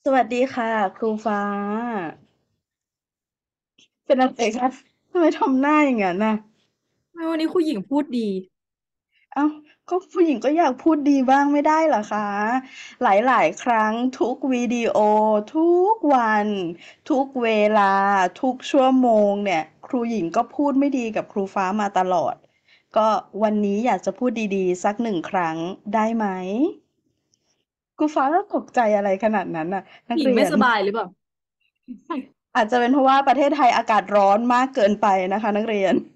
สวัสดีค่ะครูฟ้าเป็นอะไรคะทำไมทำหน้าอย่างนั้นน่ะทำไมวันนี้คุณหญิงพูดดีเอ้าก็ผู้หญิงก็อยากพูดดีบ้างไม่ได้เหรอคะหลายๆครั้งทุกวิดีโอทุกวันทุกเวลาทุกชั่วโมงเนี่ยครูหญิงก็พูดไม่ดีกับครูฟ้ามาตลอดก็วันนี้อยากจะพูดดีๆสักหนึ่งครั้งได้ไหมครูฟ้าต้องตกใจอะไรขนาดนั้นน่ะนักเรียนหญิงไม่สบายหรือเปล่าอาจจะเป็นเพราะว่าประเทศไทยอากาศร้อนมากเกินไปนะคะนักเรียน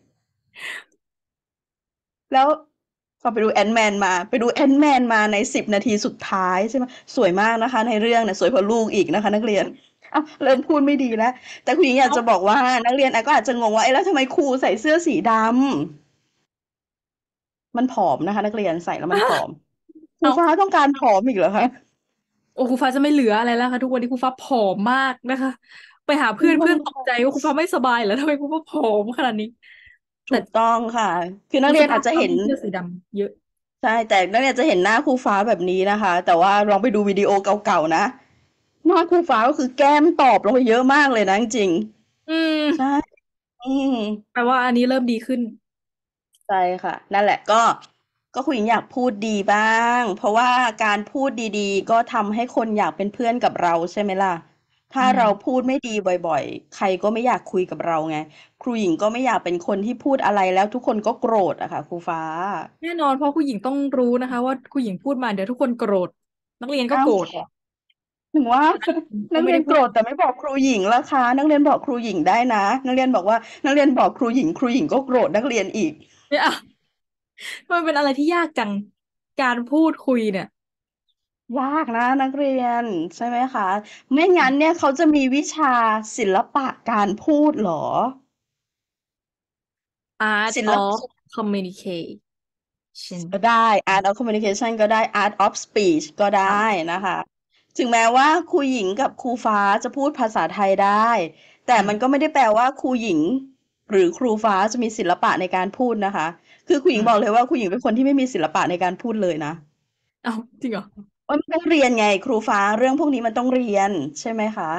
แล้วพอไปดูแอนแมนมาไปดูแอนแมนมาใน10 นาทีสุดท้ายใช่ไหมสวยมากนะคะในเรื่องเนี่ยสวยกว่าลูกอีกนะคะนักเรียนอ้าวเริ่มพูดไม่ดีแล้วแต่คุณหญิงอยากเอ้าจะบอกว่านักเรียนก็อาจจะงงว่าเอ๊ะแล้วทำไมครูใส่เสื้อสีดำมันผอมนะคะนักเรียนใส่แล้วมันผอมครูเอ้าฟ้าต้องการผอมอีกเหรอคะโอ้ครูฟ้าจะไม่เหลืออะไรแล้วค่ะทุกวันนี้ครูฟ้าผอมมากนะคะไปหาคุณเพื่อนเพื่อนตกใจต้องว่าครูฟ้าไม่สบายแล้วทำไมครูฟ้าผอมขนาดนี้แต่ถูกต้องค่ะคือนักเรียรู้สึกนอาจจะเห็นว่าครูฟ้ามีเสื้อสีดำเยอะใช่แต่นักเรียนจะเห็นหน้าครูฟ้าแบบนี้นะคะแต่ว่าลองไปดูวิดีโอเก่าๆนะหน้าครูฟ้าก็คือแก้มตอบลงไปเยอะมากเลยนะจริงอืๆใช่มอืมแปลว่าอันนี้เริ่มดีขึ้นใช่ค่ะนั่นแหละก็คุณหญิงอยากพูดดีบ้างเพราะว่าการพูดดีๆก็ทำให้คนอยากเป็นเพื่อนกับเราใช่ไหมล่ะถ้าอืมเราพูดไม่ดีบ่อยๆใครก็ไม่อยากคุยกับเราไงครูหญิงก็ไม่อยากเป็นคนที่พูดอะไรแล้วทุกคนก็โกรธอะค่ะครูฟ้าแน่นอนเพราะครูหญิงต้องรู้นะคะว่าครูหญิงพูดมาเดี๋ยวทุกคนโกรธนักเรียนก็อ้าวโกรธถึงว่าก็นักเรียนโกไม่ได้พูดรธแต่ไม่บอกครูหญิงล่ะคะนักเรียนบอกครูหญิงได้นะนักเรียนบอกว่านักเรียนบอกครูหญิงครูหญิงก็โกรธนักเรียนอีกเนี่ยอ่ะมันเป็นอะไรที่ยากจังการพูดคุยเนี่ยยากนะนักเรียนใช่ไหมคะไม่งั้นเนี่ยเขาจะมีวิชาศิลปะการพูดเหรอ Art ศิลป of Communication ก็ได้ Art of Communication ก็ได้ Art of Speech ก็ได้ค่ะนะคะถึงแม้ว่าครูหญิงกับครูฟ้าจะพูดภาษาไทยได้แต่อืมมันก็ไม่ได้แปลว่าครูหญิงหรือครูฟ้าจะมีศิลปะในการพูดนะคะคือครูหญิงบอกเลยอืมว่าครูหญิงเป็นคนที่ไม่มีศิลปะในการพูดเลยนะเอาจริงเหรอว่ามันต้องเรียนไงครูฟ้าเรื่องพวกนี้มันต้องเรียนใช่ไหมคะ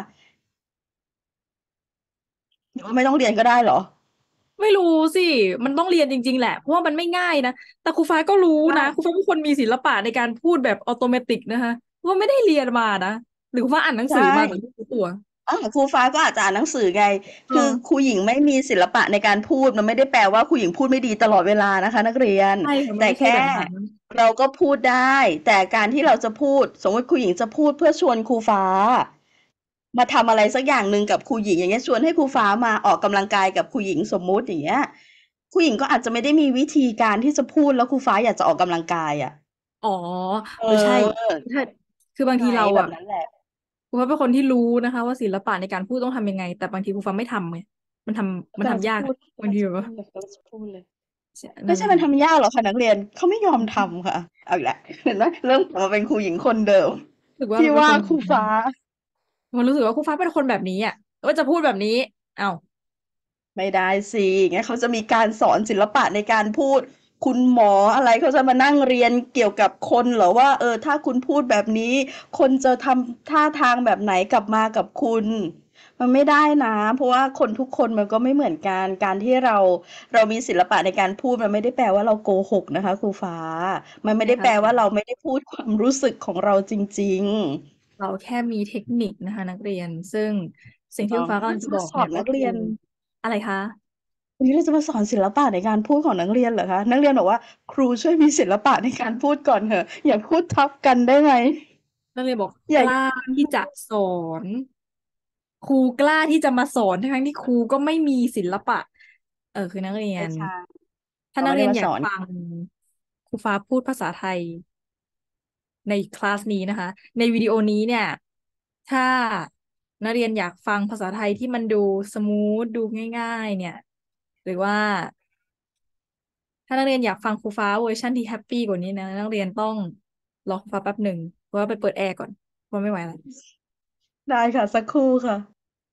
หรือว่าไม่ต้องเรียนก็ได้เหรอไม่รู้สิมันต้องเรียนจริงๆแหละเพราะว่ามันไม่ง่ายนะแต่ครูฟ้าก็รู้ว่านะครูฟ้าเป็นคนมีศิลปะในการพูดแบบออโตเมติกนะคะว่าไม่ได้เรียนมานะหรือครูฟ้าอ่านหนังใช่สือมาแต่ไม่รู้ตัวครูฟ้าก็อาจจะอ่านหนังสือไงเอคือครูอหญิงไม่มีศิลปะในการพูดมันไม่ได้แปลว่าครูหญิงพูดไม่ดีตลอดเวลานะคะนักเรียนใช่ค่ะมันแต่แค่ไม่ใช่แบบนั้นเราก็พูดได้แต่การที่เราจะพูดสมมติครูหญิงจะพูดเพื่อชวนครูฟ้ามาทำอะไรสักอย่างหนึ่งกับครูหญิงอย่างเงี้ยชวนให้ครูฟ้ามาออกกำลังกายกับครูหญิงสมมุติอย่างเงี้ยครูหญิงก็อาจจะไม่ได้มีวิธีการที่จะพูดแล้วครูฟ้าอยากจะออกกำลังกายอะอ๋อเเออใช่ออใช่คือบางไหนทีเราอ่ะแบบนั้นแหละครูฟ้าเป็นคนที่รู้นะคะว่าศิลปะในการพูดต้องทำยังไงแต่บางทีครูฟ้าไม่ทำไงมันทำยากกำลังจะพูดบางทีแบบว่ากำลังจะพูดเลย ไม่นั่นแหละค่ะใช่มันทำยากหรอกค่ะนักเรียนเขาไม่ยอมทำค่ะเอาอีกแล้วเห็นไหมเริ่มกลับมาเป็นครูหญิงคนเดิมรู้สึกว่าที่ว่าเราเป็นคนครูฟ้ามันรู้สึกว่าครูฟ้าเป็นคนแบบนี้อ่ะว่าจะพูดแบบนี้เอ้าไม่ได้สิงั้นเขาจะมีการสอนศิลปะในการพูดคุณหมออะไรเขาจะมานั่งเรียนเกี่ยวกับคนเหรอว่าถ้าคุณพูดแบบนี้คนจะทำท่าทางแบบไหนกลับมากับคุณมันไม่ได้นะเพราะว่าคนทุกคนมันก็ไม่เหมือนกันการที่เรามีศิลปะในการพูดมันไม่ได้แปลว่าเราโกหกนะคะครูฟ้ามันไม่ได้แปนะคะแต่ลว่าเราไม่ได้พูดความรู้สึกของเราจริงๆเราแค่มีเทคนิคนะคะนักเรียนซึ่งสิ่งที่อ๋อครูฟ้ากำลังจะบอกเราจะมาสอเนี่ยก็คือนนักเรียนอะไรคะวันนี้เราจะมาสอนศิลปะในการพูดของนักเรียนเหรอคะนักเรียนบอกว่าครูช่วยมีศิลปะในการพูดก่อนเถอะอย่าพูดทับกันได้ไหมนักเรียนบอกอย่ากล้าที่จะสอนครูกล้าที่จะมาสอนทั้งที่ครูก็ไม่มีศิลปะคือนักเรียนไม่ใช่ถ้าเราไม่นักเรียนได้มาสอนอยากฟังครูฟ้าพูดภาษาไทย ในคลาสนี้นะคะในวิดีโอนี้เนี่ยถ้านักเรียนอยากฟังภาษาไทยที่มันดูสมูทดูง่ายๆเนี่ยหรือว่าถ้านักเรียนอยากฟังครูฟ้าเวอร์ชันที่แฮปปี้กว่านี้นะนักเรียนต้องรอครูฟ้าแป๊บหนึ่งเพราะว่าไปเปิดแอร์ก่อนเพราะไม่ไหวแล้วได้ค่ะสักครู่ค่ะ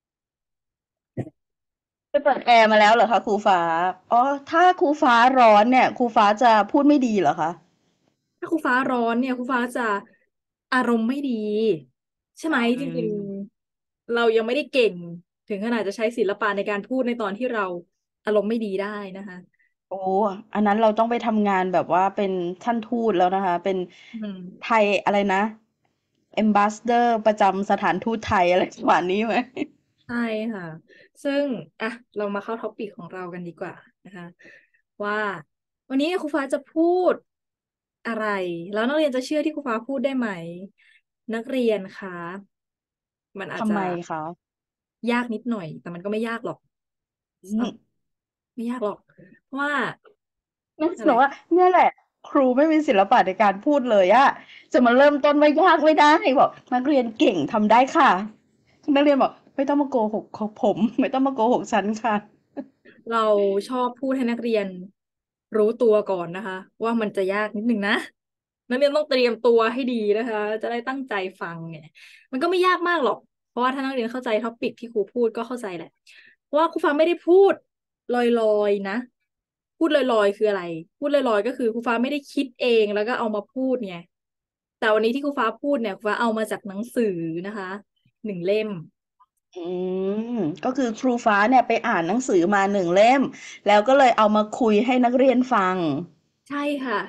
ไปเปิดแอร์มาแล้วเหรอคะครูฟ้าอ๋อถ้าครูฟ้าร้อนเนี่ยครูฟ้าจะพูดไม่ดีเหรอคะถ้าครูฟ้าร้อนเนี่ยครูฟ้าจะอารมณ์ไม่ดีใช่ไหมอืจริงมๆเรายังไม่ได้เก่งถึงขนาดจะใช้ศิลปะในการพูดในตอนที่เราอารมณ์ไม่ดีได้นะคะโอ้อันนั้นเราต้องไปทำงานแบบว่าเป็นท่านทูตแล้วนะคะเป็นอืมไทยอะไรนะ Ambassador ประจำสถานทูตไทยอะไรประมาณนี้ไหมใช่ค่ะซึ่งอ่ะเรามาเข้าท็อปิกของเรากันดีกว่านะคะว่าวันนี้ครูฟ้าจะพูดอะไรแล้วนักเรียนจะเชื่อที่ครูฟ้าพูดได้ไหมนักเรียนคะมันอาจจะทำไมคะยากนิดหน่อยแต่มันก็ไม่ยากหรอกอืเนาะมไม่ยากหรอกเพราะว่านั่นอะไรแปลว่าเนี่ยแหละครูไม่มีศิลปะในการพูดเลยอะจะมาเริ่มต้นว่ายากไม่ได้บอกนักเรียนเก่งทำได้ค่ะนักเรียนบอกไม่ต้องมาโกหกของผมไม่ต้องมาโกหกฉันค่ะเราชอบพูดให้นักเรียนรู้ตัวก่อนนะคะว่ามันจะยากนิดนึงนะนักเรียนต้องเตรียมตัวให้ดีนะคะจะได้ตั้งใจฟังเนี่ยมันก็ไม่ยากมากหรอกเพราะว่าถ้านักเรียนเข้าใจท็อปิกที่ครูพูดก็เข้าใจแหละเพราะว่าครูฟังไม่ได้พูดลอยๆนะพูดลอยๆคืออะไรพูดลอยๆก็คือครูฟ้าไม่ได้คิดเองแล้วก็เอามาพูดไงแต่วันนี้ที่ครูฟ้าพูดเนี่ยครูฟ้าเอามาจากหนังสือนะคะ1 เล่มอืมก็คือครูฟ้าเนี่ยไปอ่านหนังสือมา1เล่มแล้วก็เลยเอามาคุยให้นักเรียนฟังใช่ค่ะ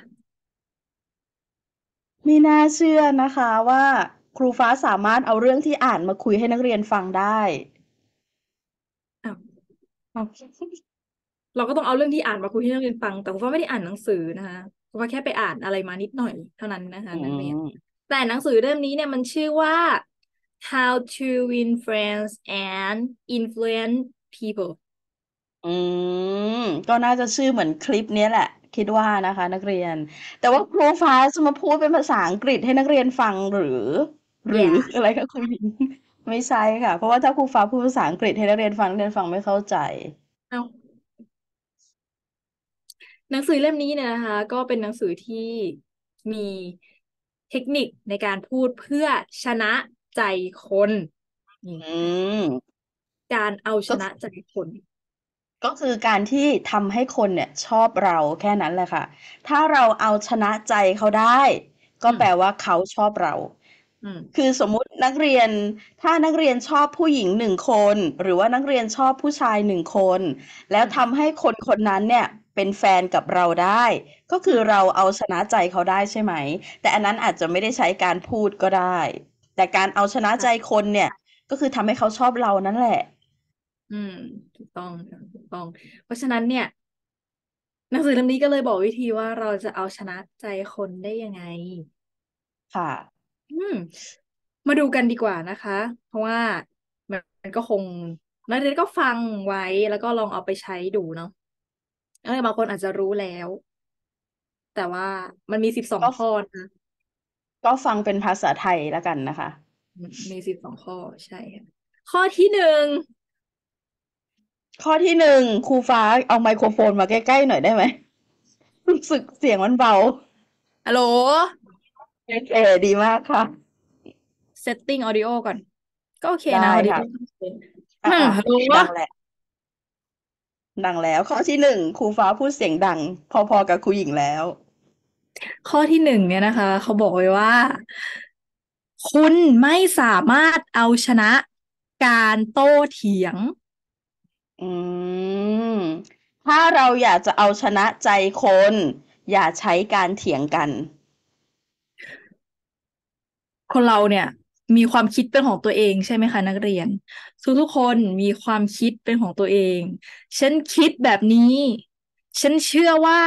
ไม่น่าเชื่อนะคะว่าครูฟ้าสามารถเอาเรื่องที่อ่านมาคุยให้นักเรียนฟังได้อ้าวอ้าวเราก็ต้องเอาเรื่องที่อ่านมาคุยให้นักเรียนฟังแต่คุณฟ้าไม่ได้อ่านหนังสือนะคะคุณฟ้าแค่ไปอ่านอะไรมานิดหน่อยเท่านั้นนะคะอืนักเรียนมแต่หนังสือเล่มนี้เนี่ยมันชื่อว่า How to Win Friends and Influence People อืก็น่าจะชื่อเหมือนคลิปเนี้ยแหละคิดว่านะคะนักเรียนแต่ว่าครูฟ้าจะมาพูดเป็นภาษาอังกฤษให้นักเรียนฟังหรือ yeah อะไรคะคุณหญิงไม่ใช่ค่ะเพราะว่าถ้าครูฟ้าพูดภาษาอังกฤษให้นักเรียนฟังนักเรียนฟังไม่เข้าใจเอาหนังสือเล่มนี้เนี่ยนะคะก็เป็นหนังสือที่มีเทคนิคในการพูดเพื่อชนะใจคนนี่อืมการเอาชก็นะใจคนก็คือการที่ทำให้คนเนี่ยชอบเราแค่นั้นแหละค่ะถ้าเราเอาชนะใจเขาได้ก็อืมแปลว่าเขาชอบเราอืมคือสมมุตินักเรียนถ้านักเรียนชอบผู้หญิง1คนหรือว่านักเรียนชอบผู้ชาย1คนแล้วอืมทำให้คนคนนั้นเนี่ยเป็นแฟนกับเราได้ก็อืคือมเราเอาชนะใจเขาได้ใช่ไหมแต่อันนั้นอาจจะไม่ได้ใช้การพูดก็ได้แต่การเอาชนะใจค่ะคนเนี่ยก็คือทำให้เขาชอบเรานั่นแหละอืมถูกต้องค่ะถูกต้องเพราะฉะนั้นเนี่ย หนังสือเล่มนี้ก็เลยบอกวิธีว่าเราจะเอาชนะใจคนได้ยังไงค่ะอืมมาดูกันดีกว่านะคะ เพราะว่ามันก็คงนักเรียนก็ฟังไว้แล้วก็ลองเอาไปใช้ดูเนาะบางคนอาจจะรู้แล้ว แต่ว่ามันมี12 ก็ข้อนะก็ฟังเป็นภาษาไทยแล้วกันนะคะมี12 ข้อใช่ค่ะข้อที่หนึ่งข้อที่1ครูฟ้าเอาไมโครโฟนมาใกล้ๆหน่อยได้ไหมรู้สึกเสียงมันเบาฮัลโหลโอเคดีมากค่ะ setting audio ก่อน ก็โอเคนะได้พอดีค่ะก็โอเคอ่ะฮัลโหลดังแล้วดังแล้วข้อที่1ครูฟ้าพูดเสียงดังพอๆกับครูหญิงแล้วข้อที่หนึ่งเนี่ยนะคะเขาบอกไว้ว่าคุณไม่สามารถเอาชนะการโต้เถียงอืมถ้าเราอยากจะเอาชนะใจคนอย่าใช้การเถียงกันคนเราเนี่ยมีความคิดเป็นของตัวเองใช่ไหมคะนักเรียนทุกคนมีความคิดเป็นของตัวเองฉันคิดแบบนี้ฉันเชื่อว่า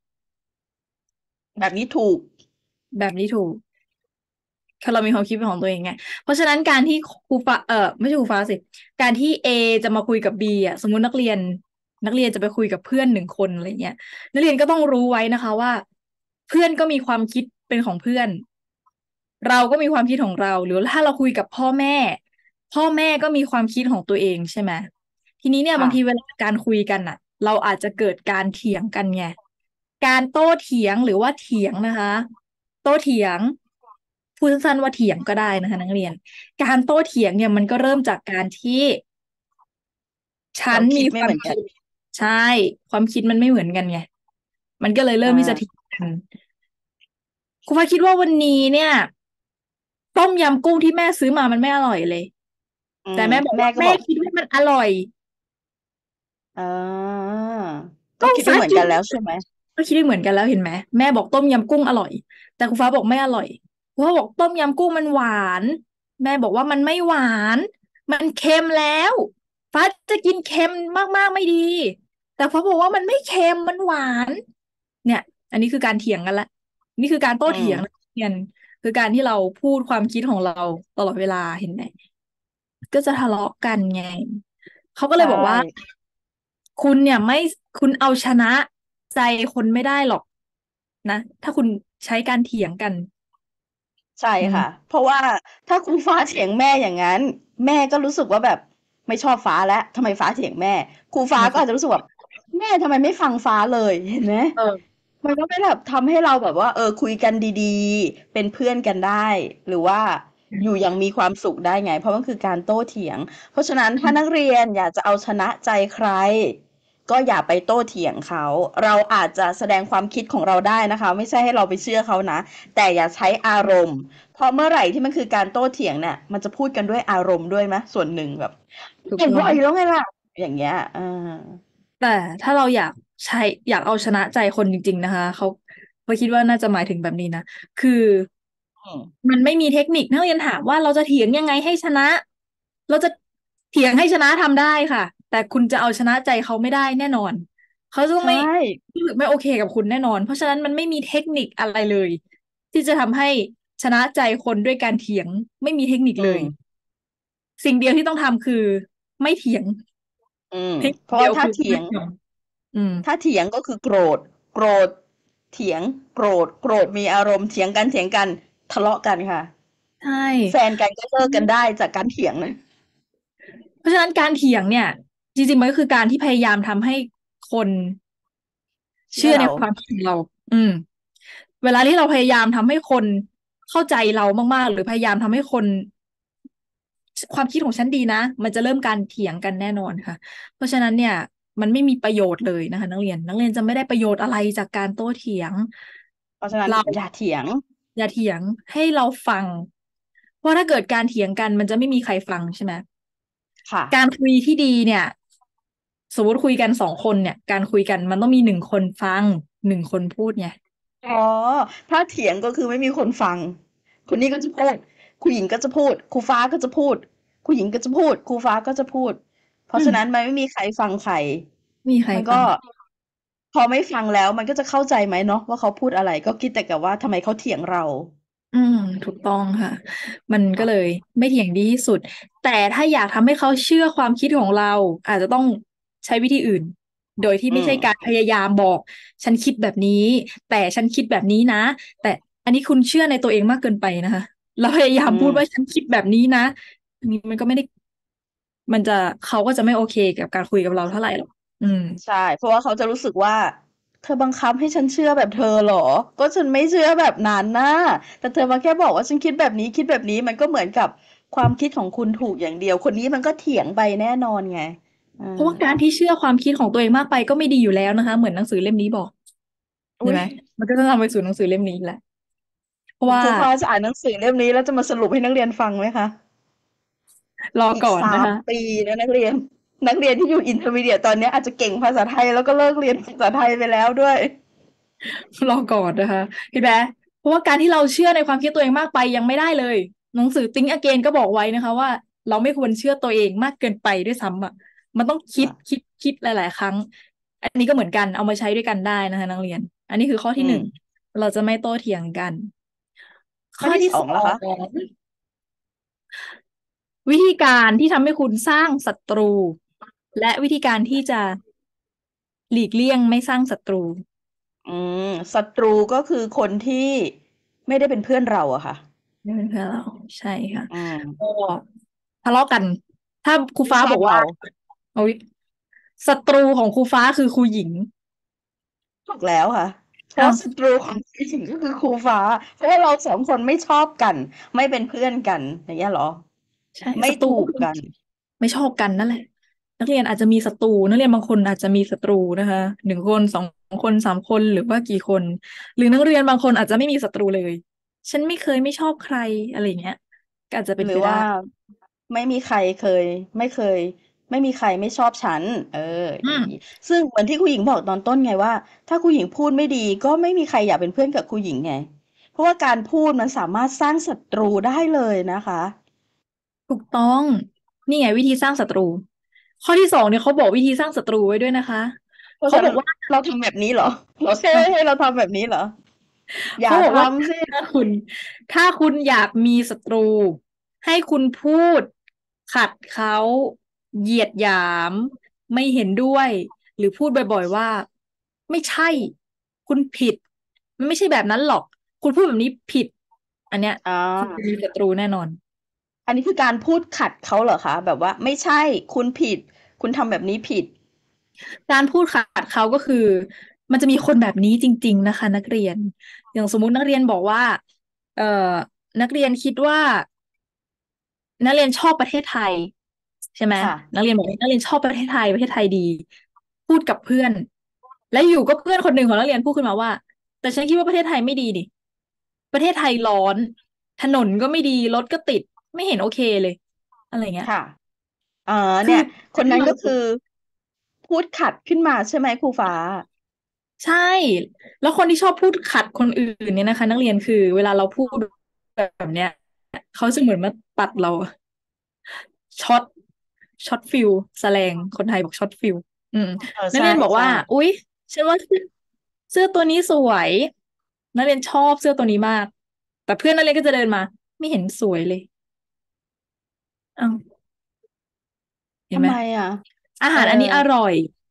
แบบนี้ถูกแบบนี้ถูก คือเรามีความคิดเป็นของตัวเองไงเพราะฉะนั้นการที่ครูฟ้าไม่ใช่ครูฟ้าสิการที่เอจะมาคุยกับบีอ่ะสมมุตินักเรียนจะไปคุยกับเพื่อน1 คนอะไรเงี้ยนักเรียนก็ต้องรู้ไว้นะคะว่าเพื่อนก็มีความคิดเป็นของเพื่อนเราก็มีความคิดของเราหรือถ้าเราคุยกับพ่อแม่ก็มีความคิดของตัวเองใช่ไหมทีนี้เนี่ยบาค่ะงทีเวลาการคุยกันอ่ะเราอาจจะเกิดการเถียงกันไงการโต้เถียงหรือว่าเถียงนะคะโต้เถียง พูดสั้นๆว่าเถียงก็ได้นะคะนักเรียนการโต้เถียงเนี่ยมันก็เริ่มจากการที่ฉันมีความคิดความไม่เหมือนกันคิดใช่ความคิดมันไม่เหมือนกันไงมันก็เลยเริ่มที่จะเถีอ่ายงกันครูฟ้าคิดว่าวันนี้เนี่ยต้องยำกุ้งที่แม่ซื้อมามันไม่อร่อยเลยอืมแต่แม่บอกว่าแม่แม่ก็บอกคิดว่ามันอร่อยอ่าก็ก็คิดได้เหมือนกันฟ้ากินแล้วใช่ไหมก็คิดได้เหมือนกันแล้วเห็นไหมแม่บอกต้มยำกุ้งอร่อยแต่คุณฟ้าบอกไม่อร่อยคุณฟ้าบอกต้มยำกุ้งมันหวานแม่บอกว่ามันไม่หวานมันเค็มแล้วฟ้าจะกินเค็มมากๆไม่ดีแต่ฟ้าบอกว่ามันไม่เค็มมันหวานเนี่ยอันนี้คือการเถียงกันละนี่คือการโต้อืมเถียงนะเรียนคือการที่เราพูดความคิดของเราตลอดเวลาเห็นไหมก็จะทะเลาะกันไงเขาก็เลใช่ยบอกว่า คุณเนี่ยไม่คุณเอาชนะใจคนไม่ได้หรอกนะถ้าคุณใช้การเถียงกันใช่ค่ะอืมเพราะว่าถ้าครูฟ้าเถียงแม่อย่างนั้นแม่ก็รู้สึกว่าแบบไม่ชอบฟ้าแล้วทำไมฟ้าเถียงแม่ครูฟ้าทำไมคะก็อาจจะรู้สึกแบบแม่ทำไมไม่ฟังฟ้าเลยเห็นไหมเออมันก็ไม่แบบทำให้เราแบบว่าคุยกันดีๆเป็นเพื่อนกันได้หรือว่าอยู่อย่างมีความสุขได้ไงเพราะมันคือการโต้เถียงเพราะฉะนั้นถ้านักเรียนอยากจะเอาชนะใจใครก็อย่าไปโต้เถียงเขาเราอาจจะแสดงความคิดของเราได้นะคะไม่ใช่ให้เราไปเชื่อเขานะแต่อย่าใช้อารมณ์เพราะเมื่อไหร่ที่มันคือการโต้เถียงเนี่ยมันจะพูดกันด้วยอารมณ์ด้วยไหมส่วนหนึ่งแบบถูกต้องเห็นบ่อยแล้วไงล่ะอย่างเงี้ยแต่ถ้าเราอยากใช้อยากเอาชนะใจคนจริงๆนะคะเขาคิดว่าน่าจะหมายถึงแบบนี้นะคืออืมมันไม่มีเทคนิคนักเรียนถามว่าเราจะเถียงยังไงให้ชนะเราจะเถียงให้ชนะทำได้ค่ะแต่คุณจะเอาชนะใจเขาไม่ได้แน่นอนเขาจะต้องใช่ไม่รู้สึกไม่โอเคกับคุณแน่นอนเพราะฉะนั้นมันไม่มีเทคนิคอะไรเลยที่จะทำให้ชนะใจคนด้วยการเถียงไม่มีเทคนิคอืมเลยสิ่งเดียวที่ต้องทำคือไม่เถียงอืมเทคนิเพราะว่าคเดียวคือถ้าเถียงไม่เถียงอืมถ้าเถียงก็คือโกรธโกรธเถียงโกรธโกรธมีอารมณ์เถียงกันทะเลาะกันค่ะใช่แฟนกันก็เลิกกันได้จากการเถียงนะเพราะฉะนั้นการเถียงเนี่ยจริงๆมันก็คือการที่พยายามทำให้คนเชื่อเราเชื่อในความคิดของเราอืมเวลาที่เราพยายามทำให้คนเข้าใจเรามากๆหรือพยายามทำให้คนความคิดของฉันดีนะมันจะเริ่มการเถียงกันแน่นอนค่ะเพราะฉะนั้นเนี่ยมันไม่มีประโยชน์เลยนะคะนักเรียนจะไม่ได้ประโยชน์อะไรจากการโต้เถียงเพราะฉะนั้นเราอย่าเถียงอย่าเถียงให้เราฟังเพราะถ้าเกิดการเถียงกันมันจะไม่มีใครฟังใช่ไหมค่ะการคุยที่ดีเนี่ยสมมติคุยกัน2 คนเนี่ยการคุยกันมันต้องมี1 คนฟัง1 คนพูดไงอ๋อถ้าเถียงก็คือไม่มีคนฟังคนนี้ก็จะพูดครูหญิงก็จะพูดครูฟ้าก็จะพูดครูหญิงก็จะพูดครูฟ้าก็จะพูดเพอืราะฉะนั้นมมันไม่มีใครฟังใครไม่มีใครมันก็ฟังพอไม่ฟังแล้วมันก็จะเข้าใจไหมเนาะว่าเขาพูดอะไรก็คิดแต่กับว่าทำไมเขาเถียงเราอืมถูกต้องค่ะมันก็เลยไม่เถียงดีที่สุดแต่ถ้าอยากทำให้เขาเชื่อความคิดของเราอาจจะต้องใช้วิธีอื่นโดยที่อืมไม่ใช่การพยายามบอกฉันคิดแบบนี้แต่ฉันคิดแบบนี้นะแต่อันนี้คุณเชื่อในตัวเองมากเกินไปนะคะเราพยายามอืพูดว่ามฉันคิดแบบนี้นะอันนี้มันก็ไม่ได้มันจะเขาก็จะไม่โอเคกับการคุยกับเราเท่าไหร่หรอกอืมใช่เพราะว่าเขาจะรู้สึกว่าเธอบังคับให้ฉันเชื่อแบบเธอเหรอก็ฉันไม่เชื่อแบบนั้นนะแต่เธอมาแค่บอกว่าฉันคิดแบบนี้คิดแบบนี้มันก็เหมือนกับความคิดของคุณถูกอย่างเดียวคนนี้มันก็เถียงไปแน่นอนไงเพราะว่าการที่เชื่อความคิดของตัวเองมากไปก็ไม่ดีอยู่แล้วนะคะเหมือนหนังสือเล่มนี้บอกใช่อุ้ยไหมมันก็จะนำไปสู่หนังสือเล่มนี้แหละ เพราะว่าครูฟ้าจะอ่านหนังสือเล่มนี้แล้วจะมาสรุปให้นักเรียนฟังไหมคะรออีกก่อนนะคะ 3 ปีนะนักเรียนที่อยู่อินเตอร์มีเดียตอนนี้อาจจะเก่งภาษาไทยแล้วก็เลิกเรียนภาษาไทยไปแล้วด้วยรอก่อนนะคะเห็นไหมเพราะว่าการที่เราเชื่อในความคิดตัวเองมากไปยังไม่ได้เลยหนังสือ Think Again ก็บอกไว้นะคะว่าเราไม่ควรเชื่อตัวเองมากเกินไปด้วยซ้ำอ่ะมันต้องคิดหลายๆครั้งอันนี้ก็เหมือนกันเอามาใช้ด้วยกันได้นะคะนักเรียนอันนี้คือข้อที่อืมหนึ่งเราจะไม่โต้เถียงกันข้อที่ข้อที่สอสองล่ะคะงวิธีการที่ทำให้คุณสร้างศัตรูและวิธีการที่จะหลีกเลี่ยงไม่สร้างศัตรูอืศัตรูก็คือคนที่ไม่ได้เป็นเพื่อนเราอะค่ะไม่เป็นเพื่อนเราใช่ค่ะอืก็มทะเลาะกันถ้าครูไม่ฟ้าบอกว่าชอบเราโอ้ยศัตรูของครูฟ้าคือครูหญิงถูกแล้วค่ะเพราะอ้าวศัตรูของผู้หญิงก็คือครูฟ้าเพราะว่าเรา2 คนไม่ชอบกันไม่เป็นเพื่อนกันอย่างเงี้ยเหรอใช่ไม่ศัตรูก็คือถูกกันไม่ชอบกันนั่นแหละนักเรียนอาจจะมีศัตรูนักเรียนบางคนอาจจะมีศัตรูนะคะ1 คน2 คน3 คนหรือว่ากี่คนหรือนักเรียนบางคนอาจจะไม่มีศัตรูเลยฉันไม่เคยไม่ชอบใครอะไรอย่างเงี้ยก็อาจจะเป็นหรือว่าไปได้ไม่มีใครไม่เคยไม่มีใครไม่ชอบฉันอืมอย่างนี้ซึ่งเหมือนที่คุณหญิงบอกตอนต้นไงว่าถ้าคุณหญิงพูดไม่ดีก็ไม่มีใครอยากเป็นเพื่อนกับคุณหญิงไงเพราะว่าการพูดมันสามารถสร้างศัตรูได้เลยนะคะถูกต้องนี่ไงวิธีสร้างศัตรูข้อที่สองเนี่ยเขาบอกวิธีสร้างศัตรูไว้ด้วยนะคะเพราะฉะนั้นเขาบอกว่าเราทำแบบนี้เหรอเราแค่ให้เราทำแบบนี้เหรออย่าเขาบอกว่าทำสิถ้าคุณอยากมีศัตรูให้คุณพูดขัดเขาเหยียดหยามไม่เห็นด้วยหรือพูดบ่อยๆว่าไม่ใช่คุณผิดมันไม่ใช่แบบนั้นหรอกคุณพูดแบบนี้ผิดอันเนี้ยอ่คุณจะมีาศัตรูแน่นอนอันนี้คือการพูดขัดเขาเหรอคะแบบว่าไม่ใช่คุณผิดคุณทำแบบนี้ผิดการพูดขัดเขาก็คือมันจะมีคนแบบนี้จริงๆนะคะนักเรียนอย่างสมมุตินักเรียนบอกว่าเอ่อนักเรียนคิดว่านักเรียนชอบประเทศไทยใช่ไหมค่ะนักเรียนบอกว่านักเรียนชอบประเทศไทยดีพูดกับเพื่อนแล้วอยู่ก็เพื่อนคนหนึ่งของนักเรียนพูดขึ้นมาว่าแต่ฉันคิดว่าประเทศไทยไม่ดีดิประเทศไทยร้อนถนนก็ไม่ดีรถก็ติดไม่เห็นโอเคเลยอะไรเงี้ยค่ะ อ๋อคือเนี่ยคนนั้นเราก็คือพูดขัดขึ้นมาใช่ไหมครูฟ้าใช่แล้วคนที่ชอบพูดขัดคนอื่นเนี่ยนะคะนักเรียนคือเวลาเราพูดแบบเนี้ยเขาจะเหมือนมาตัดเราช็อตช็อตฟิลแสแลงคนไทยบอกช็อตฟิลอืมนักใช่เรียนบอกใช่ว่าอุ๊ยฉันว่าเสื้อตัวนี้สวยนักเรียนชอบเสื้อตัวนี้มากแต่เพื่อนนักเรียนก็จะเดินมาไม่เห็นสวยเลยอ้าวเห็นไหมทำไมอ่ะอาเออหารอันนี้อร่อย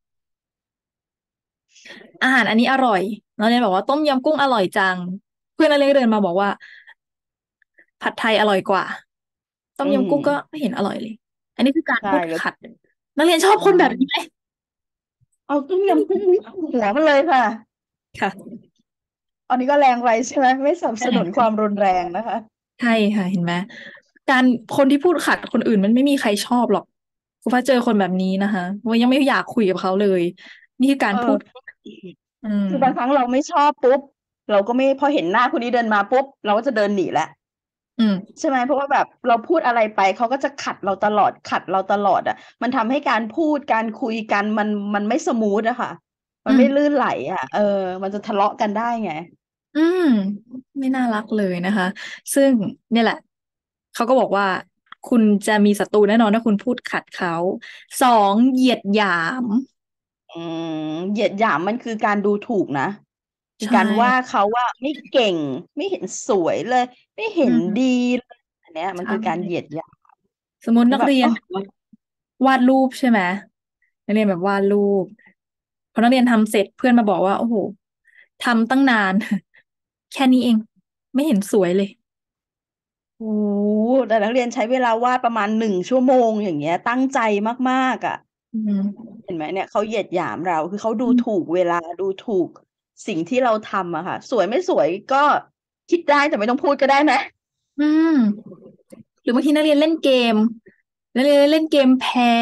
อาหารอันนี้อร่อยนักเรียนบอกว่าต้มยำกุ้งอร่อยจังเพื่อนนักเรียนก็เดินมาบอกว่า ผัดไทยอร่อยกว่าต้อืมยำกุ้งก็มไม่เห็นอร่อยเลยอันนี้คือการใช่แล้วพูดขัดนักเรียนชอบอ๋อคนแบบนี้ไหมเอาต้มยำกุ้งหัวมันเลยค่ะค่ะอันนี้ก็แรงไปใช่ไหมไม่สนับสนุนคใช่วามรุนแรงนะคะใช่ค่ะเห็นไหมการคนที่พูดขัดคนอื่นมันไม่มีใครชอบหรอกคุณฟ้าเจอคนแบบนี้นะคะว่ายังไม่อยากคุยกับเขาเลยนี่คือการพูดเอออืคือบางครั้งมเราไม่ชอบปุ๊บเราก็ไม่พอเห็นหน้าคนนี้เดินมาปุ๊บเราก็จะเดินหนีแล้วอืมใช่ไหมเพราะว่าแบบเราพูดอะไรไปเขาก็จะขัดเราตลอดขัดเราตลอดอ่ะมันทำให้การพูดการคุยกันมันไม่สมูทอะค่ะมันไม่ลื่อืมนไหลอะมันจะทะเลาะกันได้ไงอืมไม่น่ารักเลยนะคะซึ่งเนี่ยแหละเขาก็บอกว่าคุณจะมีศัตรูแน่นอนถ้าคุณพูดขัดเขาสองเหยียดหยามอืเหยียดหยามมันคือการดูถูกนะคือใช่การว่าเขาว่าไม่เก่งไม่เห็นสวยเลยไม่เห็นอืดีมเลยอันเนี้ยมันใช่คือการเหยียดหยามสมมตินักเรียนคือแบบอ๋อวาดรูปใช่ไหมนักเรียนแบบวาดรูปพอนักเรียนทำเสร็จเพื่อนมาบอกว่าโอ้โหทำตั้งนานแค่นี้เองไม่เห็นสวยเลยโอ้โฮแต่นักเรียนใช้เวลาวาดประมาณ1 ชั่วโมงอย่างเงี้ยตั้งใจมากๆอะอืมเห็นไหมเนี่ยเขาเหยียดหยามเราคือเขาดูอืมถูกเวลาดูถูกสิ่งที่เราทำอะค่ะสวยไม่สวยก็คิดได้แต่ไม่ต้องพูดก็ได้ไหมอืมหรือบางทีนักเรียนเล่นเกมนักเรียนเล่นเกม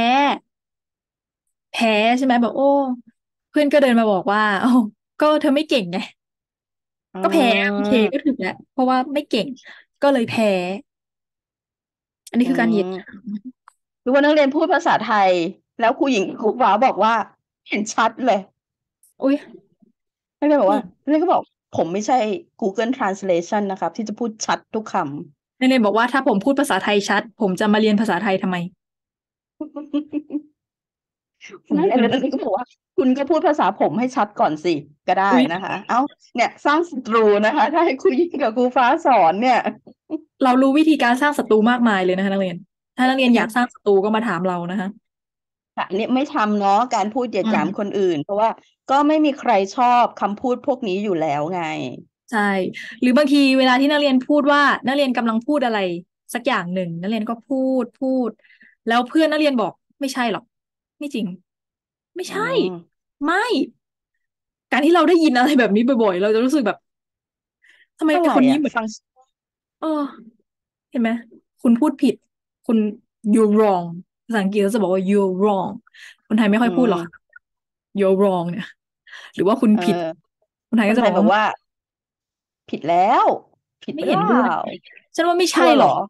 แพ้ใช่ไหมแบบโอ้เพื่อนก็เดินมาบอกว่าโอ้ก็เธอไม่เก่งไงอ๋ก็แพ้โอเคอก็ถึงแล้วเพราะว่าไม่เก่งก็เลยแพ้อันนี้อืคือการเหยียดหยามมหรือว่านักเรียนพูดภาษาไทยแล้วครูหญิงครูฟ้าบอกว่าเห็นชัดเลยอุ้ยนักเรียนบอกนี่ว่านักเรียนก็บอกผมไม่ใช่ Google Translation นะครับที่จะพูดชัดทุกคนักเรียนบอกว่าถ้าผมพูดภาษาไทยชัดผมจะมาเรียนภาษาไทยทำไมำผมนั่นแหละแล้วนักเรียนก็บอกว่าคุณก็พูดภาษาผมให้ชัดก่อนสิก็ได้อุ้ยนะคะเอ้าเนี่ยสร้างศัตรูนะคะถ้าให้ครูหญิงกับครูฟ้าสอนเนี่ยเรารู้วิธีการสร้างศัตรูมากมายเลยนะคะนักเรียนถ้านักเรียนอยากสร้างศัตรูก็มาถามเรานะคะค่ะเนี่ยไม่ทำเนาะการพูดเหยียดหยามคอืมนอื่นเพราะว่าก็ไม่มีใครชอบคำพูดพวกนี้อยู่แล้วไงใช่หรือบางทีเวลาที่นักเรียนพูดว่านักเรียนกำลังพูดอะไรสักอย่างหนึ่งนักเรียนก็พูดแล้วเพื่อนนักเรียนบอกไม่ใช่หรอกไม่จริงไม่อืใช่มไม่การที่เราได้ยินอะไรแบบนี้บ่อยๆเราจะรู้สึกแบบทำไมอะไรคนนี้เหมือนอะฟังเออ เห็นไหมคุณพูดผิดคุณ you're wrong ภาษาอังกฤษเขาจะบอกว่า you're wrong คนไทยไม่ค่อือยพูดหรอกค่ะม you're wrong เนี่ยหรือว่าคุณเอผิดอคนไทยคนก็จะบอกว่าไทยบอกว่าผิดแล้วผิดไม่เปล่าเห็นด้วยฉันว่าไม่ใช่ชัวร์เหรอหรอก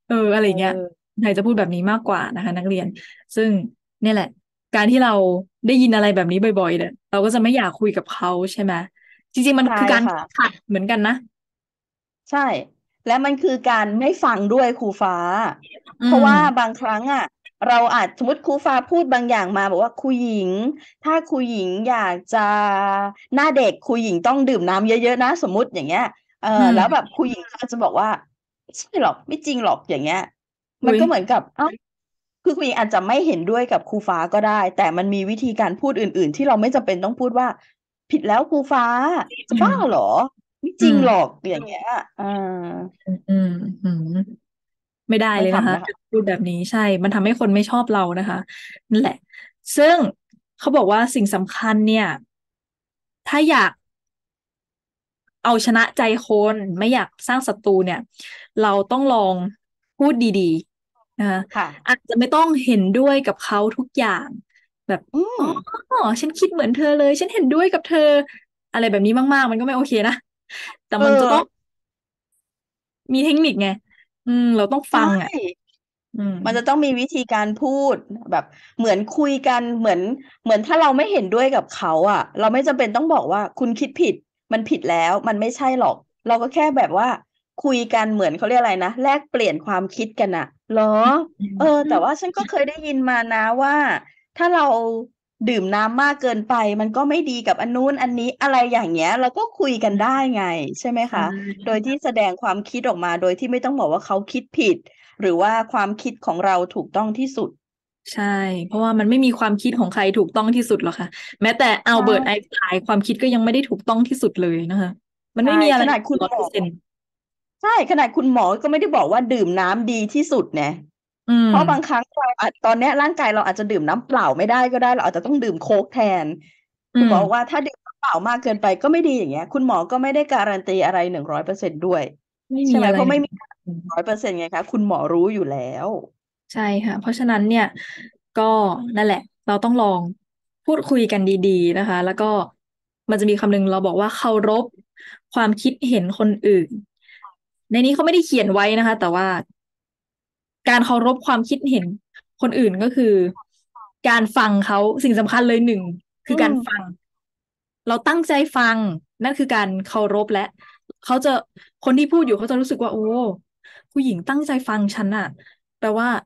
อะไรเเงี้ยออไทยจะพูดแบบนี้มากกว่านะคะนักเรียนซึ่งเนี่ยแหละการที่เราได้ยินอะไรแบบนี้บ่อยๆเนี่ยเราก็จะไม่อยากคุยกับเขาใช่ไหมจริงๆมันใช่คือการค่ะขัดเหมือนกันนะใช่และมันคือการไม่ฟังด้วยครูฟ้าอืเพราะว่าบามงครั้งอ่ะเราอาจสมมติครูฟ้าพูดบางอย่างมาบอกว่าครูหญิงถ้าครูหญิงอยากจะหน้าเด็กครูหญิงต้องดื่มน้ำเยอะๆนะสมมติอย่างเงี้ยอืแล้วแบบมครูหญิงก็จะบอกว่าไม่ใช่หรอกไม่จริงหรอกอย่างเงี้ยมันอุ้ยก็เหมือนกับเอ้าคือครูหญิงอาจจะไม่เห็นด้วยกับครูฟ้าก็ได้แต่มันมีวิธีการพูดอื่นๆที่เราไม่จำเป็นต้องพูดว่าผิดแล้วครูฟ้าจะอืมบ้าเหรอไม่จอืมริงหรอกอย่างเงี้ย อ่าอืมอืมไม่ได้เลยนะคะไม่ทำนะคะการพูดแบบนี้ใช่มันทำให้คนไม่ชอบเรานะคะนั่นแหละซึ่งเขาบอกว่าสิ่งสำคัญเนี่ยถ้าอยาก เอาชนะใจคนไม่อยากสร้างศัตรูเนี่ยเราต้องลองพูดดีๆนะคะค่ะอาจจะไม่ต้องเห็นด้วยกับเขาทุกอย่างแบบอือ๋อมฉันคิดเหมือนเธอเลยฉันเห็นด้วยกับเธออะไรแบบนี้มากๆมันก็ไม่โอเคนะแต่เอมันจะต้องอมีเทคนิคไงเราต้องใช่ฟังอ่ะอืมมันจะต้องมีวิธีการพูดแบบเหมือนคุยกันเหมือนถ้าเราไม่เห็นด้วยกับเขาอ่ะเราไม่จำเป็นต้องบอกว่าคุณคิดผิดมันผิดแล้วมันไม่ใช่หรอกเราก็แค่แบบว่าคุยกันเหมือนเขาเรียกอะไรนะแลกเปลี่ยนความคิดกันอ่ะเหรออืแต่ว่ามฉันก็เคยได้ยินมานะว่าถ้าเราดื่มน้ำมากเกินไปมันก็ไม่ดีกับอันนู้นอันนี้อะไรอย่างเงี้ยเราก็คุยกันได้ไงใช่ไหมใช่คะโดยที่แสดงความคิดออกมาโดยที่ไม่ต้องบอกว่าเขาคิดผิด หรือว่าความคิดของเราถูกต้องที่สุดใช่เพราะว่ามันไม่มีความคิดของใครถูกต้องที่สุดหรอกค่ะแม้แต่อัลใช่เบิร์ตไอน์สไตน์ความคิดก็ยังไม่ได้ถูกต้องที่สุดเลยนะคะมันใช่ไม่มีอะไรขนาดคุณร้อยหมอเปอร์เซ็นต์ใช่ขนาดคุณหมอก็ไม่ได้บอกว่าดื่มน้ำดีที่สุดเนี่ยอืมเพราะบางครั้งเราอาจตอนเนี้ยร่างกายเราอาจจะดื่มน้ำเปล่าไม่ได้ก็ได้เราอาจจะต้องดื่มโค้กแทนอืมคุณหมอบอกว่าถ้าดื่มน้ำเปล่ามากเกินไปก็ไม่ดีอย่างเงี้ยคุณหมอก็ไม่ได้การันตีอะไร100%ด้วยไม่ใช่ไหมมีอะไรหนึ่งเพราะไม่มี100%ไงคะคุณหมอรู้อยู่แล้วใช่ค่ะเพราะฉะนั้นเนี่ยก็นั่นแหละเราต้องลองพูดคุยกันดีๆนะคะแล้วก็มันจะมีคำหนึ่งเราบอกว่าเคารพความคิดเห็นคนอื่นในนี้เขาไม่ได้เขียนไว้นะคะแต่ว่า การเคารพความคิดเห็นคนอื่นก็คือการฟังเขาสิ่งสำคัญเลยหนึ่งคือือการฟังมเราตั้งใจฟังนั่นคือการเคารพและเขาจะคนที่พูดอยู่เขาจะรู้สึกว่าโอ้ผู้หญิงตั้งใจฟังฉันอะแปลว่า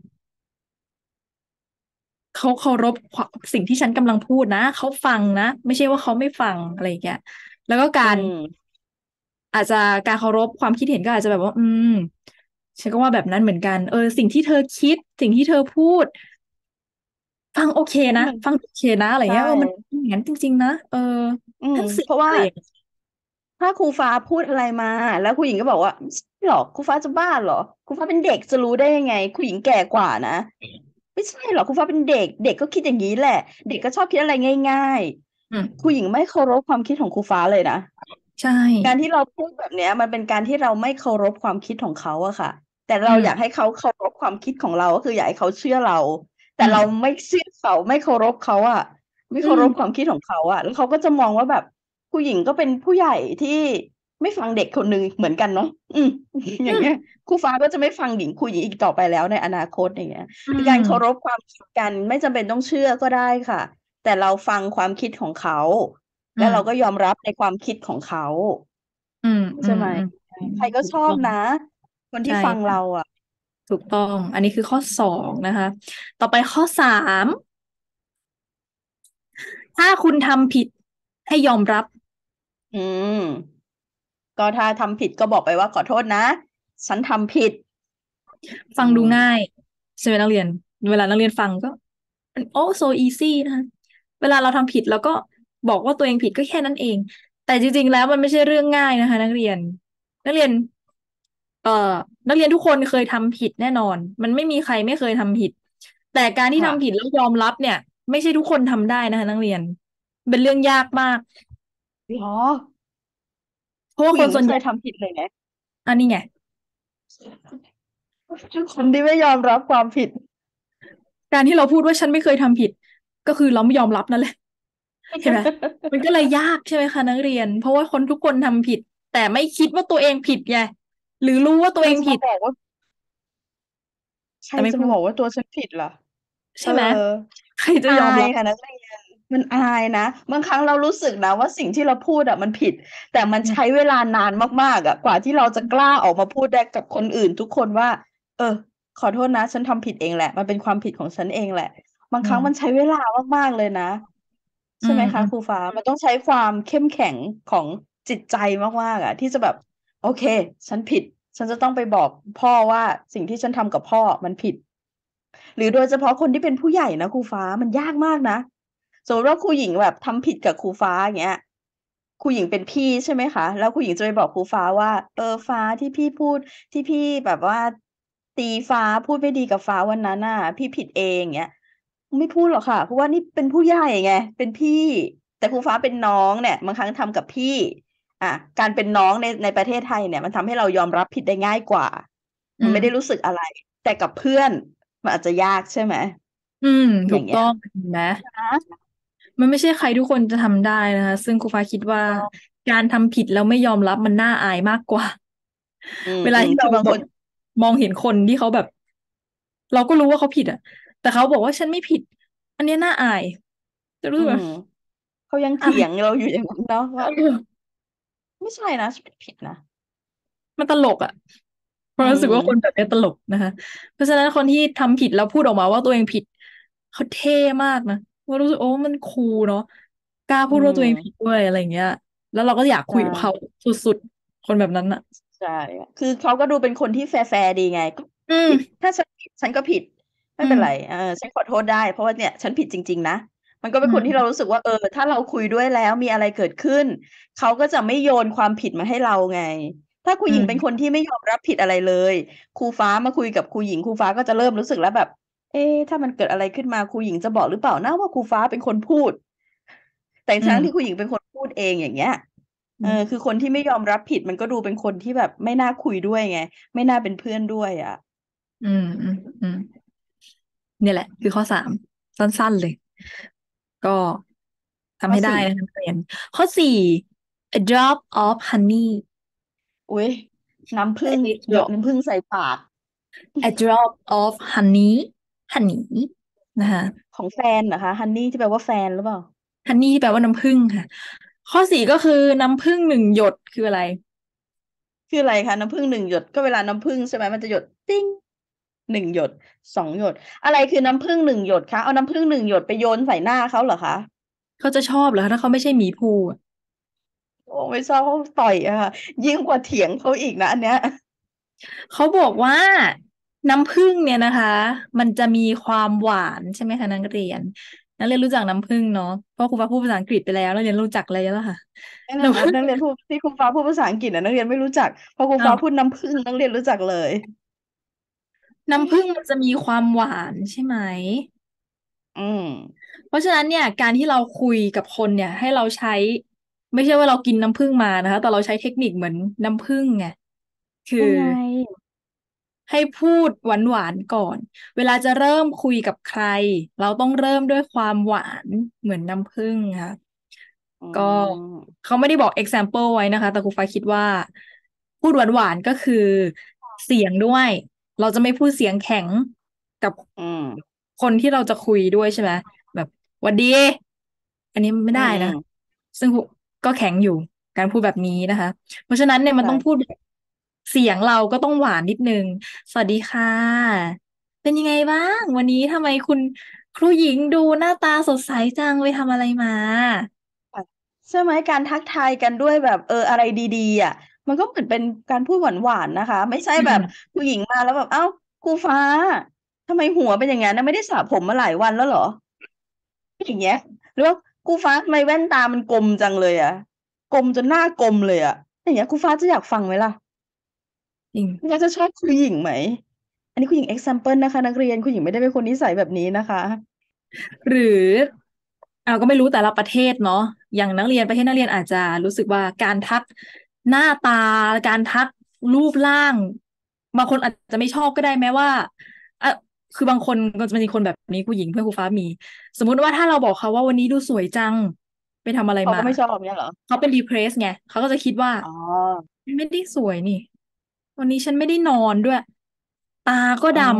เขาเคารพสิ่งที่ฉันกำลังพูดนะเขาฟังนะไม่ใช่ว่าเขาไม่ฟังอะไรอย่างเงี้ยแล้วก็อืการมอาจจะการเคารพความคิดเห็นก็อาจจะแบบว่าฉันก็ว่าแบบนั้นเหมือนกันสิ่งที่เธอคิดสิ่งที่เธอพูด ฟังโอเคนะมันฟังโอเคนะอะไรใช่เงี้ยมันอย่างนั้นจริงๆนะนั่นสิเพราะว่าอะไรอย่างเงี้ยถ้าครูฟ้าพูดอะไรมาแล้วครูหญิงก็บอกว่าไม่ใช่หรอกครูฟ้าจะบ้าเหรอครูฟ้าเป็นเด็กจะรู้ได้ยังไงครูหญิงแก่กว่านะไม่ใช่หรอกครูฟ้าเป็นเด็กเด็กก็คิดอย่างนี้แหละเด็กก็ชอบคิดอะไรง่ายอืมๆครูหญิงไม่เคารพความคิดของครูฟ้าเลยนะใช่การที่เราพูดแบบเนี้ยมันเป็นการที่เราไม่เคารพความคิดของเขาอะค่ะแต่อืเราอยากให้มเขาเคารพความคิดของเราก็คืออยากให้เขาเชื่อเราแต่อืมเราไม่เชื่อเขาไม่เคารพเขาอะไม่อืเคารพความมคิดของเขาอะแล้วเขาก็จะมองว่าแบบ ผู้หญิงก็เป็นผู้ใหญ่ที่ไม่ฟังเด็กคนหนึ่งเหมือนกันเนาะออืมย่างเงี้ยครูฟ้าก็จะไม่ฟังหญิงครูหญิงอีกต่อไปแล้วในอนาคตอย่างเงี้ยอืคือการเคารพมความคิดกันไม่จำเป็นต้องเชื่อก็ได้ค่ะแต่เราฟังความคิดของเขาอืมแล้วเราก็ยอมรับในความคิดของเขาอืมอืใช่ไหมมอืมใครก็ถูกต้องชอบนะคนที่ใช่ฟังเราค่ะอ่ะถูกต้องอันนี้คือข้อ2นะคะต่อไปข้อ3ถ้าคุณทำผิดให้ยอมรับอืมก็ถ้าทำผิดก็บอกไปว่าขอโทษนะฉันทำผิดอืฟังดูง่ายมใช่ไหมนักเรียนเวลานักเรียนฟังก็โอ้ so easy นะคะเวลาเราทำผิดแล้วก็บอกว่าตัวเองผิดก็แค่นั้นเองแต่จริงๆแล้วมันไม่ใช่เรื่องง่ายนะคะนักเรียนนักเรียน เอ่อนักเรียนทุกคนเคยทำผิดแน่นอนมันไม่มีใครไม่เคยทำผิดแต่การที่ค่ะทำผิดแล้วยอมรับเนี่ยไม่ใช่ทุกคนทำได้นะคะนักเรียนเป็นเรื่องยากมากหรอเพราะว่าผู้หญิงคนส่วนใหญ่ไม่เคยทำผิดเลยนะอันนี้ไงคนที่ไม่ยอมรับความผิดการที่เราพูดว่าฉันไม่เคยทำผิดก็คือเราไม่ยอมรับนั่นแหละเห็นไหมมันก็เลยยากใช่ไหมคะนักเรียนเพราะว่าคนทุกคนทำผิดแต่ไม่คิดว่าตัวเองผิดไงหรือรู้ว่าตัวมันเองผิดชอบบอกว่าใครแต่ไม่พูดจะมาบอกว่าตัวฉันผิดล่ะเออใช่ไหมใครจะอายอมรับยค่ะนักเรียนมันอายนะบางครั้งเรารู้สึกนะว่าสิ่งที่เราพูดอะมันผิดแต่มันอืมใช้เวลานานมากๆอะกว่าที่เราจะกล้าออกมาพูดได้กับคนอื่นทุกคนว่าเออขอโทษนะฉันทำผิดเองแหละมันเป็นความผิดของฉันเองแหละบางอืมครั้งมันใช้เวลามากๆเลยนะใช่ไหมอืมอืมคะครูฟ้ามันต้องใช้ความเข้มแข็งของจิตใจมากๆอะที่จะแบบโอเคฉันผิดฉันจะต้องไปบอกพ่อว่าสิ่งที่ฉันทำกับพ่อมันผิด หรือโดยเฉพาะคนที่เป็นผู้ใหญ่นะครูฟ้ามันยากมากนะสมมติว่าครูหญิงแบบทำผิดกับครูฟ้าอย่างเงี้ยครูหญิงเป็นพี่ใช่ไหมคะแล้วครูหญิงจะไปบอกครูฟ้าว่าฟ้าที่พี่พูดที่พี่แบบว่าตีฟ้าพูดไม่ดีกับฟ้าวันนั้นน่ะพี่ผิดเองอย่างเงี้ยไม่พูดหรอกค่ะเพราะว่านี่เป็นผู้ใหญ่ไงเป็นพี่แต่ครูฟ้าเป็นน้องเนี่ยบางครั้งทำกับพี่อ่ะการเป็นน้องในประเทศไทยเนี่ยมันทำให้เรายอมรับผิดได้ง่ายกว่าอืมมันไม่ได้รู้สึกอะไรแต่กับเพื่อน มันอาจจะยากใช่ไหมอืมอย่างเงี้ยถูกต้องเห็นไหมนะมันไม่ใช่ใครทุกคนจะทำได้นะคะซึ่งครูฟ้าคิดว่าการทำผิดแล้วไม่ยอมรับมันน่าอายมากกว่าอืมเวลาอืมที่เราแบบคือบางคนมองเห็นคนที่เขาแบบเราก็รู้ว่าเขาผิดอ่ะแต่เขาบอกว่าฉันไม่ผิดอันเนี้ยน่าอายจะรู้อืสึกว่ามเขายังอายเถียงเราอยู่อย่างนั้นเนาะว่าเออไม่ใช่นะฉันไม่ผิดนะมันตลกอ่ะเพอืราะรู้สึกว่าคนแบบมนี้ตลกนะคะเพราะฉะนั้นคนที่ทำผิดแล้วพูดออกมาว่าตัวเองผิดเขาเท่มากนะว่ารู้สึกโอ้มันคูลเนาะกล้าอืพูดว่าตัวเองผิดมด้วยอะไรอย่างเงี้ยแล้วเราก็อยากคุยกับเขาใช่สุดๆคนแบบนั้นอ่ะใช่คือเขาก็ดูเป็นคนที่แฟร์ๆดีไงก็อืมผิดถ้าฉันผิดฉันก็ผิดไม่อืมเป็นไรฉันขอโทษได้เพราะว่าเนี่ยฉันผิดจริงๆนะมันก็เป็นคนที่เราอืมรู้สึกว่าถ้าเราคุยด้วยแล้วมีอะไรเกิดขึ้นเขาก็จะไม่โยนความผิดมาให้เราไงถ้าครูหญิงเป็นคนอืมที่ไม่ยอมรับผิดอะไรเลยครูฟ้ามาคุยกับครูหญิงครูฟ้าก็จะเริ่มรู้สึกแล้วแบบถ้ามันเกิดอะไรขึ้นมาครูหญิงจะบอกหรือเปล่านะว่าครูฟ้าเป็นคนพูดแต่อืมทั้งที่ครูหญิงเป็นคนพูดเองอย่างเงี้ยอืมคือคนที่ไม่ยอมรับผิดมันก็ดูเป็นคนที่แบบไม่น่าคุยด้วยไงไม่น่าเป็นเพื่อนด้วยอ่ะอืมอืมอืม เนี่ยแหละคือข้อสามสั้นๆเลยก็ทำให้ได้ข้อสี่นะคะนักเรียนข้อสี่ a drop of honey อุ้ยน้ำผึ้ง a หยด drop น้ำผึ้งใส่ปาก a drop of honey นะคะของแฟนเหรอคะฮันนี่ที่แปลว่าแฟนหรือเปล่า honey แปลว่าน้ำผึ้งค่ะข้อสี่ก็คือน้ำผึ้งหนึ่งหยดคืออะไรคืออะไรคะน้ำผึ้งหนึ่งหยดก็เวลาน้ำผึ้งใช่ไหมมันจะหยดติ้งหนึ่งหยดสองหยดอะไรคือน้ำผึ้งหนึ่งหยดคะเอาน้ำผึ้งหนึ่งหยดไปโยนใส่หน้าเขาเหรอคะเขาจะชอบเหรอคะถ้าเขาไม่ใช่หมีภูอะโอ้ไม่ชอบเขาต่อยอะค่ะยิ่งกว่าเถียงเขาอีกนะอันเนี้ยเขาบอกว่าน้ำผึ้งเนี่ยนะคะมันจะมีความหวานใช่ไหมคะนักเรียนนักเรียนรู้จักน้ำผึ้งเนาะเพราะครูฟ้าพูดภาษาอังกฤษไปแล้วนักเรียนรู้จักเลยแล้วค่ะนั่นแหละนะนักเรียนพูดที่ครูฟ้าพูดภาษาอังกฤษนะนักเรียนไม่รู้จักพอครูอ้าวฟ้าพูดน้ำผึ้งนักเรียนรู้จักเลยน้ำผึ้งมันจะมีความหวานใช่ไหมอืมเพราะฉะนั้นเนี่ยการที่เราคุยกับคนเนี่ยให้เราใช้ไม่ใช่ว่าเรากินน้ำผึ้งมานะคะแต่เราใช้เทคนิคเหมือนน้ำผึ้งไงคือยังไงให้พูดหวานๆก่อนเวลาจะเริ่มคุยกับใครเราต้องเริ่มด้วยความหวานเหมือนน้ำผึ้งค่ะอืก็มเขาไม่ได้บอก example ไว้นะคะแต่ครูฟ้าคิดว่าพูดหวานๆก็คือเสียงด้วยเราจะไม่พูดเสียงแข็งกับอืมคนที่เราจะคุยด้วยใช่ไหมแบบหวัดดีอันนี้ไม่อืได้นะมซึ่งก็แข็งอยู่การพูดแบบนี้นะคะเพราะฉะนั้นเนี่ยมันต้องพูดใช่แบบเสียงเราก็ต้องหวานนิดนึงสวัสดีค่ะเป็นยังไงบ้างวันนี้ทำไมคุณครูหญิงดูหน้าตาสดใสจังไปทำอะไรมาค่ะใช่ไหมการทักทายกันด้วยแบบอะไรดีๆอ่ะมันก็เหมือนเป็นการพูดหวานๆนะคะไม่ใช่แบบอืมผู้หญิงมาแล้วแบบเอ้าครูฟ้าทำไมหัวเป็นอย่างนั้นนะไม่ได้สระผมมาหลายวันแล้วเหรออย่างเงี้ยหรือว่าครูฟ้าทำไมแว่นตามันกลมจังเลยอ่ะกลมจนหน้ากลมเลยอ่ะอย่างเงี้ยครูฟ้าจะอยากฟังไหมล่ะจริงครูฟ้าจะชอบครูหญิงไหมอันนี้ครูหญิง example นะคะนักเรียนครูหญิงไม่ได้เป็นคนนิสัยแบบนี้นะคะหรือเราก็ไม่รู้แต่ละประเทศเนาะอย่างนักเรียนประเทศนักเรียนอาจจะรู้สึกว่าการทักหน้าตาการทักรูปร่างบางคนอาจจะไม่ชอบก็ได้แม้ว่าอ่ะคือบางคนก็จะมีคนแบบนี้ผู้หญิงเพื่อนครูฟ้ามีสมมุติว่าถ้าเราบอกเขาว่าวันนี้ดูสวยจังไปทำอะไรมาเขาก็ไม่ชอบเนี่ยเหรอเขาเป็น depressed ไงเขาก็จะคิดว่าอ๋อไม่ได้สวยนี่วันนี้ฉันไม่ได้นอนด้วยตาก็ดอ๋อำท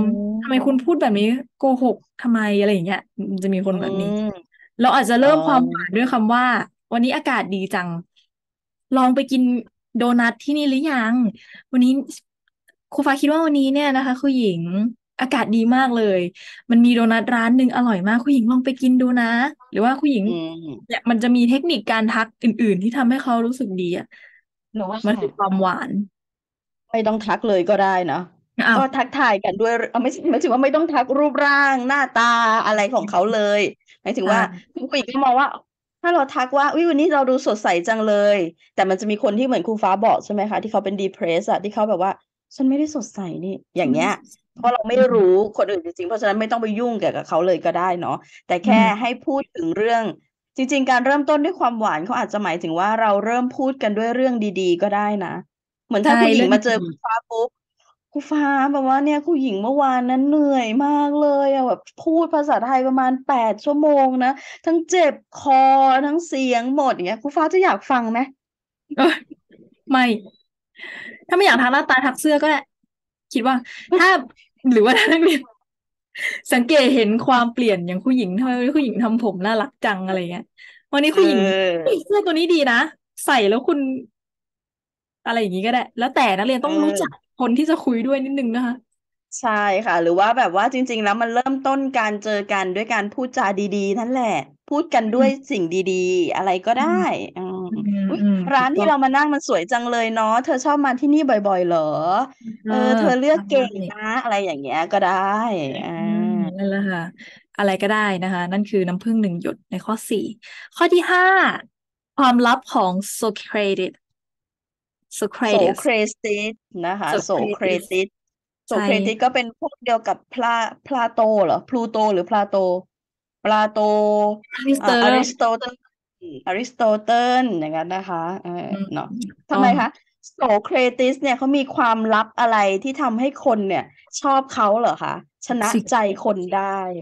ทำไมคุณพูดแบบนี้โกหกทำไมอะไรอย่างเงี้ยมันจะมีคนอืแบบนี้มเราอาจจะอ๋เริ่มความหวานอด้วยคำว่าวันนี้อากาศดีจังลองไปกินโดนัทที่นี่หรือยังวันนี้ครูฟ้าคิดว่าวันนี้เนี่ยนะคะคุณหญิงอากาศดีมากเลยมันมีโดนัทร้านหนึ่งอร่อยมากคุณหญิงลองไปกินดูนะหรือว่าคุณหญิงอืมเนี่ยมันจะมีเทคนิคการทักอื่นๆที่ทำให้เขารู้สึกดีอ่ะหนูว่ามันคือความหวานไม่ต้องทักเลยก็ได้นะอ้าวก็ทักทายกันด้วยไม่ใช่หมายถึงว่าไม่ต้องทักรูปร่างหน้าตาอะไรของเขาเลยหมายถึงว่าอ่าคุณผู้หญิงก็มองว่าถ้าเราทักว่าอุ้ยวันนี้เราดูสดใสจังเลยแต่มันจะมีคนที่เหมือนครูฟ้าบอกใช่ไหมคะที่เขาเป็น depressed อะที่เขาแบบว่าฉันไม่ได้สดใสนี่อย่างเงี้ยเพราะเราไม่อืรู้มคนอื่นจริงๆเพราะฉะนั้นไม่ต้องไปยุ่งเกี่ยวกับเขาเลยก็ได้เนาะแต่อืแค่ให้มพูดถึงเรื่องจริงๆการเริ่มต้นด้วยความหวานเขาอาจจะหมายถึงว่าเราเริ่มพูดกันด้วยเรื่องดีๆก็ได้นะ เหมือนใช่ถ้าคุณหญิงเรื่องมาเจอดีคุณฟ้าปุ๊บคุณฟ้าแบบว่าเนี่ยคุณหญิงเมื่อวานนั้นเหนื่อยมากเลยอะแบบพูดภาษาไทยประมาณ8 ชั่วโมงนะทั้งเจ็บคอทั้งเสียงหมดอย่างเงี้ยคุณฟ้าจะอยากฟังไหมเออไม่ถ้าไม่อยากทักหน้าตาทักเสื้อก็ได้คิดว่าถ้าหรือว่าถ้านักเรียนสังเกตเห็นความเปลี่ยนอย่างผู้หญิงทำไมวันนี้ผู้หญิงทำผมน่ารักจังอะไรเงี้ยวันนี้เผู้หญิงออเสื้อตัวนี้ดีนะใส่แล้วคุณอะไรอย่างนี้ก็ได้แล้วแต่นักเรียนเอต้องรู้จักอคนที่จะคุยด้วยนิดนึงนะคะใช่ค่ะหรือว่าแบบว่าจริงๆแล้วมันเริ่มต้นการเจอกันด้วยการพูดจาดีๆนั่นแหละพูดกันด้วยอืมสิ่งดีๆอะไรก็ได้อืมอืมอืมอุ๊ยอืมร้านที่ถูกต้องเรามานั่งมันสวยจังเลยเนาะเธอชอบมาที่นี่บ่อยๆเหรอเออเธอเลือกใช่เก่งนะอะไรอย่างเงี้ยก็ได้อ่าอืมนั่นแหละค่ะอะไรก็ได้นะคะนั่นคือน้ำผึ้งหนึ่งหยดในข้อสี่ข้อที่ห้าความลับของโซเครติสโสเค Socrates รติสนะคะโสเคร Socrates ติสโสใช่เครติสก็เป็นพวกเดียวกับพลาโตเหรอพลูโตหรือพลาโตปลาโตอริสเตอร์อริสโตเติลอริสโตเติลอย่างนั้นนะคะอืมเนาะต้องทำไมคะโสเครติสเนี่ยเขามีความลับอะไรที่ทำให้คนเนี่ยชอบเขาเหรอคะชนะใจ Secret คนได้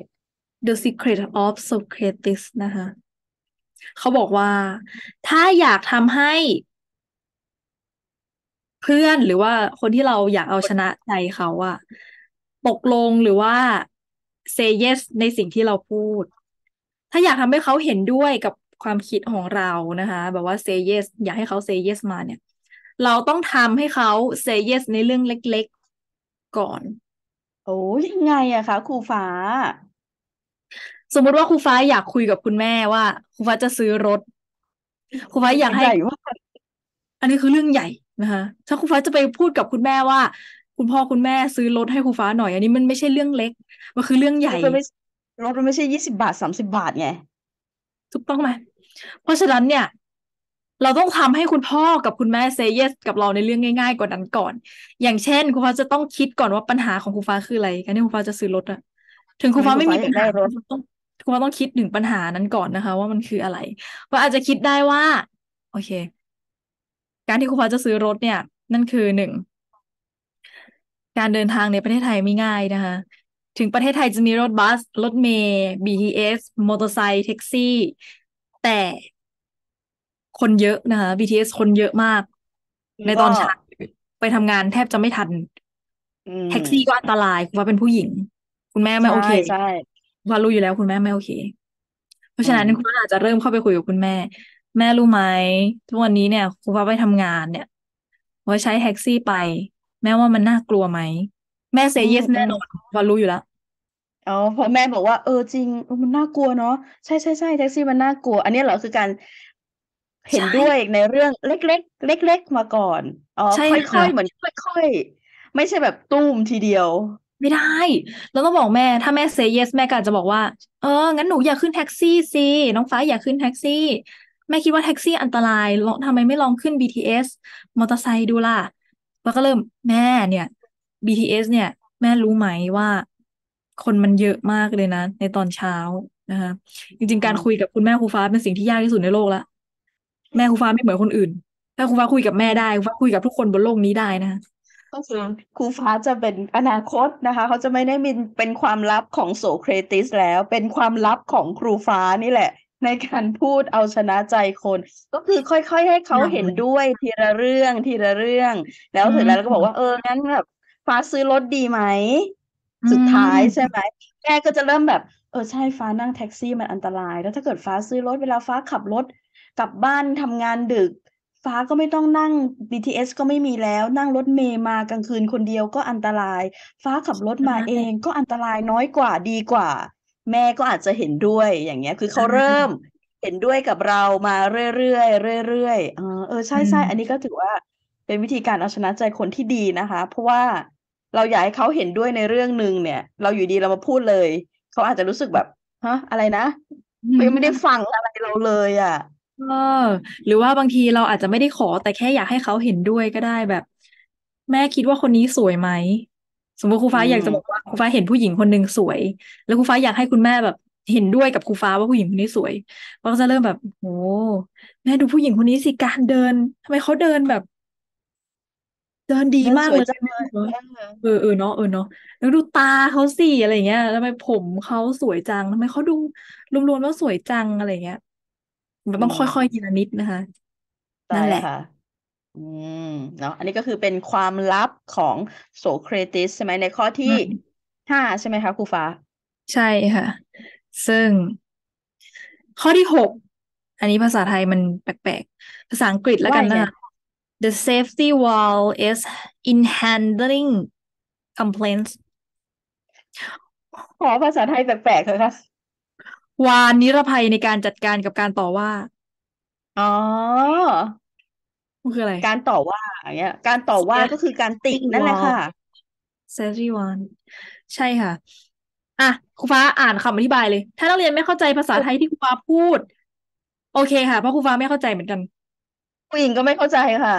The Secret of Socrates นะคะเขาบอกว่าถ้าอยากทำให้เพื่อนหรือว่าคนที่เราอยากเอาชนะใจเขาอะตกลงหรือว่า say yes ในสิ่งที่เราพูดถ้าอยากทำให้เขาเห็นด้วยกับความคิดของเรานะคะแบบว่า say yes อยากให้เขา say yes มาเนี่ยเราต้องทำให้เขา say yes ในเรื่องเล็กๆก่อนโอ้ยยังไงอะคะครูฟ้าสมมุติว่าครูฟ้าอยากคุยกับคุณแม่ว่าครูฟ้าจะซื้อรถครูฟ้าอยากให้ใหญ่มากอันนี้คือเรื่องใหญ่นะคะถ้าครูฟ้าจะไปพูดกับคุณแม่ว่าคุณพ่อคุณแม่ซื้อรถให้ครูฟ้าหน่อยอันนี้มันไม่ใช่เรื่องเล็กมันคือเรื่องใหญ่รถมันไม่รถมันไม่ใช่20 บาท30 บาทไงถูกต้องไหมเพราะฉะนั้นเนี่ยเราต้องทำให้คุณพ่อกับคุณแม่เซ y yes กับเราในเรื่องง่ายๆกว่านั้นก่อนอย่างเช่นครูฟ้าจะต้องคิดก่อนว่าปัญหาของครูฟ้าคืออะไรการที่ครูฟ้าจะซื้อรถอะถึงครูฟ้าทำไมครูฟ้าไม่มีปัญหาอยากได้รถครูฟ้าต้องคิดถึงปัญหานั้นก่อนนะคะว่ามันคืออะไรว่าอาจจะคิดได้ว่าโอเค การที่ครูฟ้าจะซื้อรถเนี่ยนั่นคือหนึ่งการเดินทางในประเทศไทยไม่ง่ายนะคะถึงประเทศไทยจะมีรถบัสรถเมล์ BTS มอเตอร์ไซค์แท็กซี่แต่คนเยอะนะคะ BTS คนเยอะมากในตอก็นเช้าไปทำงานแทบจะไม่ทันอืแท็กซี่ก็มอันตรายครูฟ้าเป็นผู้หญิงคุณแม่ไม่ใช่โอเคใช่ครูฟ้ารู้อยู่แล้วคุณแม่ไม่โอเคเพราะอืฉะนั้นคุณมฟ้าอาจจะเริ่มเข้าไปคุยกับคุณแม่แม่รู้ไหมทุกวันนี้เนี่ยครูฟ้าไปทำงานเนี่ยว่าใช้แท็กซี่ไปแม่ว่ามันน่ากลัวไหมแม่เซอืย์เยมอืมสแน่นอนครูฟ้ารู้อยู่แล้วอ๋อพอแม่บอกว่าจริงมันน่ากลัวเนาะใช่ใช่ใช่แท็กซี่มันน่ากลัวอันนี้เหรอคือการเห็นใช่ด้วยในเรื่องเล็กๆเล็กๆมาก่อนอ๋อใช่ค่อค่ะยๆเหมือนค่อยๆไม่ใช่แบบตุ้มทีเดียวไม่ได้เราต้องบอกแม่ถ้าแม่เซ y yes แม่ก็อาจจะบอกว่างั้นหนูอยากขึ้นแท็กซี่สิน้องฟ้าอยากขึ้นแท็กซี่แม่คิดว่าแท็กซี่อันตรายลองทำไมไม่ลองขึ้น BTS มอเตอร์ไซค์ดูล่ะแล้วก็เริ่มแม่เนี่ย BTS เนี่ยแม่รู้ไหมว่าคนมันเยอะมากเลยนะในตอนเช้านะคะจริงๆการคุยอืมกับคุณแม่ครูฟ้าเป็นสิ่งที่ยากที่สุดในโลกละแม่ครูฟ้าไม่เหมือนคนอื่นถ้าครูฟ้าคุยกับแม่ได้ครูฟ้าคุยกับทุกคนบนโลกนี้ได้นะคะก็คือครูฟ้าจะเป็นอนาคตนะคะเขาจะไม่ได้มีเป็นความลับของโสเครติสแล้วเป็นความลับของครูฟ้านี่แหละในการพูดเอาชนะใจคนก็คือค่อยๆให้เขาเห็นได้เลยด้วยทีละเรื่องทีละเรื่องแล้วอืเสร็จแล้วก็บอกว่ามงั้นแบบฟ้าซื้อรถดีไหมอืสุดท้ายใช่มไหมแม่ก็จะเริ่มแบบใช่ฟ้านั่งแท็กซี่มันอันตรายแล้วถ้าเกิดฟ้าซื้อรถเวลาฟ้าขับรถกลับบ้านทำงานดึกฟ้าก็ไม่ต้องนั่ง BTS ก็ไม่มีแล้วนั่งรถเมล์มากลางคืนคนเดียวก็อันตรายฟ้าขับรถมาเองก็อันตรายน้อยกว่าดีกว่าแม่ก็อาจจะเห็นด้วยอย่างเงี้ยคือใช่เขาเริ่มเห็นด้วยกับเรามาเรื่อยๆเรื่อยๆใชอื่ๆอันนี้มก็ถือว่าเป็นวิธีการเอาชนะใจคนที่ดีนะคะเพราะว่าเราอยากให้เขาเห็นด้วยในเรื่องหนึ่งเนี่ยเราอยู่ดีเรามาพูดเลยเขาอาจจะรู้สึกแบบฮะอะไรนะอืเขายังไม่ได้มฟังอะไรเราเลยอ่ะเออหรือว่าบางทีเราอาจจะไม่ได้ขอแต่แค่อยากให้เขาเห็นด้วยก็ได้แบบแม่คิดว่าคนนี้สวยไหมสมมติครูอืฟ้าอยากจะบอกมว่าครูฟ้าเห็นผู้หญิงคนหนึ่งสวยแล้วครูฟ้าอยากให้คุณแม่แบบเห็นด้วยกับครูฟ้าว่าผู้หญิงคนนี้สวยเราก็จะเริ่มแบบโอ้แม่ดูผู้หญิงคนนี้สิการเดินทำไมเขาเดินแบบเดินดีเดินสวยมากเลยจังเลยเนาะแล้วดูตาเขาสิอะไรเงี้ยทำไมผมเขาสวยจังทำไมเขาดูรวมๆแล้วสวยจังอะไรเงี้ยมันอืต้องค่อยๆทีมละนิดนะคะใช่นั่นแหละค่ะอืมเนาะอันนี้ก็คือเป็นความลับของโสเครติสใช่ไหมในข้อที่อืม 5ใช่ไหมคะครูฟ้าใช่ค่ะ ซึ่งข้อที่6อันนี้ภาษาไทยมันแปลกๆภาษาอังกฤษแล้วว่ายังไงกันนะคะ The safety wall is in handling complaints ขอภาษาไทยแปลกๆเถอะค่ะวานนิรภัยในการจัดการกับการต่อว่าอ๋อมันคืออะไรการต่อว่าอย่างเงี้ยการต่อว่าก็คือการติ safety นั่นแหละค่ะ wall safety wall ใช่ค่ะอ่ะครูฟ้าอ่านคำอธิบายเลย ถ้านักเรียนไม่เข้าใจภาษาไทยที่ครูฟ้าพูดโอเคค่ะเพราะครูฟ้าไม่เข้าใจเหมือนกันผู้หญิงก็ไม่เข้าใจค่ะ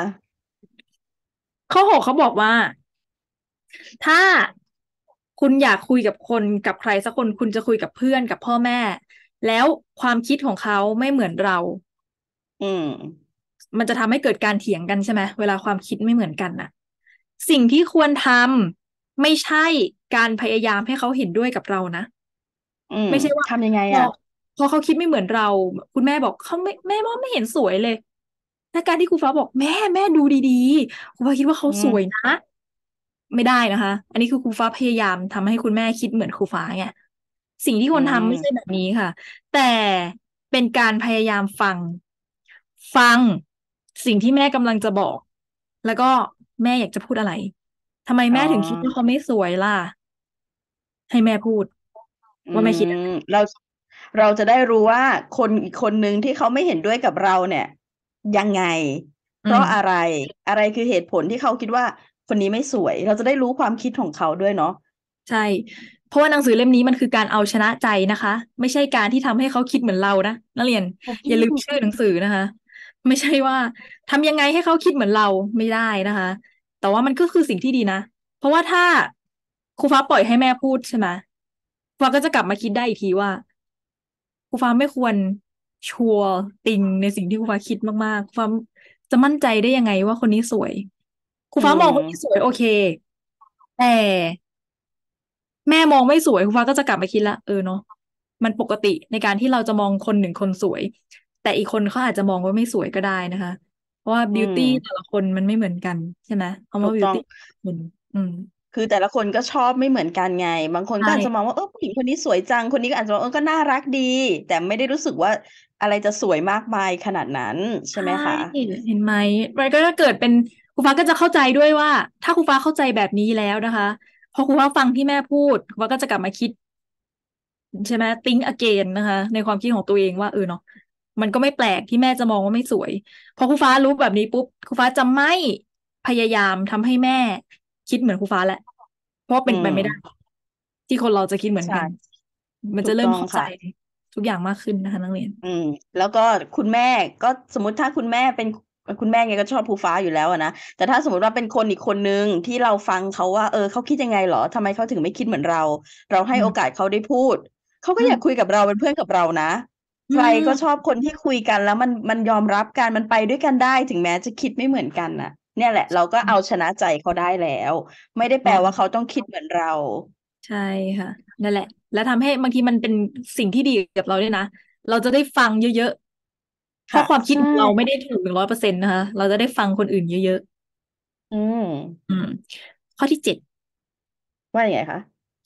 ข้อ 6เขาบอกว่า ถ้าคุณอยากคุยกับคนกับใครสักคนคุณจะคุยกับเพื่อนกับพ่อแม่แล้วความคิดของเขาไม่เหมือนเราอืมมันจะทำให้เกิดการเถียงกันใช่ไหมเวลาความคิดไม่เหมือนกันน่ะสิ่งที่ควรทำไม่ใช่การพยายามให้เขาเห็นด้วยกับเรานะอืมไม่ใช่ว่าทำยังไงพออ่ะพอเขาคิดไม่เหมือนเราคุณแม่บอกเขาไม่แม่ว่าไม่เห็นสวยเลยแต่การที่ครูฟ้าบอกแม่ดูดีๆครูฟ้าคิดว่าเขาอืมสวยนะไม่ได้นะคะอันนี้คือครูฟ้าพยายามทำให้คุณแม่คิดเหมือนครูฟ้าไงสิ่งที่อืควรทำไม่ใช่แบมบนี้ค่ะแต่เป็นการพยายามฟังสิ่งที่แม่กำลังจะบอกแล้วก็แม่อยากจะพูดอะไรทำไมอ๋อแม่ถึงคิดว่าเขาไม่สวยล่ะให้แม่พูดอืว่าแม่คิดมเราเราจะได้รู้ว่าคนอีกคนหนึ่งที่เขาไม่เห็นด้วยกับเราเนี่ยยังไงเพอืมราะอะไรอะไรคือเหตุผลที่เขาคิดว่าคนนี้ไม่สวยเราจะได้รู้ความคิดของเขาด้วยเนาะใช่ เพราะว่าหนังสือเล่มนี้มันคือการเอาชนะใจนะคะ ไม่ใช่การที่ทำให้เขาคิดเหมือนเรานะนักเรียนอย่าลืมชื่อหนังสือนะคะ ไม่ใช่ว่าทำยังไงให้เขาคิดเหมือนเราไม่ได้นะคะ แต่ว่ามันก็คือสิ่งที่ดีนะ เพราะว่าถ้าครูฟ้าปล่อยให้แม่พูดใช่ไหมครูฟ้าก็จะกลับมาคิดได้อีกทีว่าครูฟ้าไม่ควรชัวร์ติงในสิ่งที่ครูฟ้าคิดมากๆครูฟ้าจะมั่นใจได้ยังไงว่าคนนี้สวยครูอืฟ้ามองคนนี้สมวยโอเคแต่ แม่มองไม่สวยคุณฟ้าก็จะกลับมาคิดละเนาะมันปกติในการที่เราจะมองคนหนึ่งคนสวยแต่อีกคนเขาอาจจะมองว่าไม่สวยก็ได้นะคะเพราะว่าอืบิวตี้แต่มละคนมันไม่เหมือนกันใช่ไหมคำว่าบิวตี้ถูกต้องคนอืมคือแต่ละคนก็ชอบไม่เหมือนกันไงบางคนใช่ก็อาจจะมองว่าผู้หญิงคนนี้สวยจังคนนี้ก็อาจจะมองก็น่ารักดีแต่ไม่ได้รู้สึกว่าอะไรจะสวยมากมายขนาดนั้นใช่ใช่ไหมคะเห็นไหมมันก็จะเกิดเป็นครูฟ้าก็จะเข้าใจด้วยว่าถ้าครูฟ้าเข้าใจแบบนี้แล้วนะคะพอครูฟ้าฟังที่แม่พูดครูฟ้าก็จะกลับมาคิด ใช่ไหม think again นะคะในความคิดของตัวเองว่าเนาะมันก็ไม่แปลกที่แม่จะมองว่าไม่สวยพอครูฟ้ารู้แบบนี้ปุ๊บครูฟ้าจะไม่พยายามทำให้แม่คิดเหมือนครูฟ้าแหละเพราะว่าอืเป็นไปไม่ได้มที่คนเราจะคิดเหมือนกันใช่มันถูจะเริ่มเข้าใจกต้องค่ะทุกอย่างมากขึ้นนะคะนักเรียนอืมแล้วก็คุณแม่ก็สมมติถ้าคุณแม่เป็นคุณแม่ไงก็ชอบภูฟ้าอยู่แล้วอะนะแต่ถ้าสมมติว่าเป็นคนอีกคนนึงที่เราฟังเขาว่าเขาคิดยังไงเหรอทำไมเขาถึงไม่คิดเหมือนเราเราให้อืมโอกาสเขาได้พูดเขาก็อืมอยากคุยกับเราเป็นเพื่อนกับเรานะอืใครก็ชอบมคนที่คุยกันแล้วมันยอมรับกันมันไปด้วยกันได้ถึงแม้จะคิดไม่เหมือนกันน่ะเนี่ยแหละเราก็เอาชนะใจเขาได้แล้วไม่ได้แปลว่าเขาต้องคิดเหมือนเราใช่ค่ะนั่นแหละแล้วทำให้บางทีมันเป็นสิ่งที่ดีกับเราด้วยนะเราจะได้ฟังเยอะๆเพราะค่ะความคิดใช่ของเราไม่ได้ถูก100%นะคะเราจะได้ฟังคนอื่นเยอะอืมอืมข้อที่7 ว่ายังไงคะ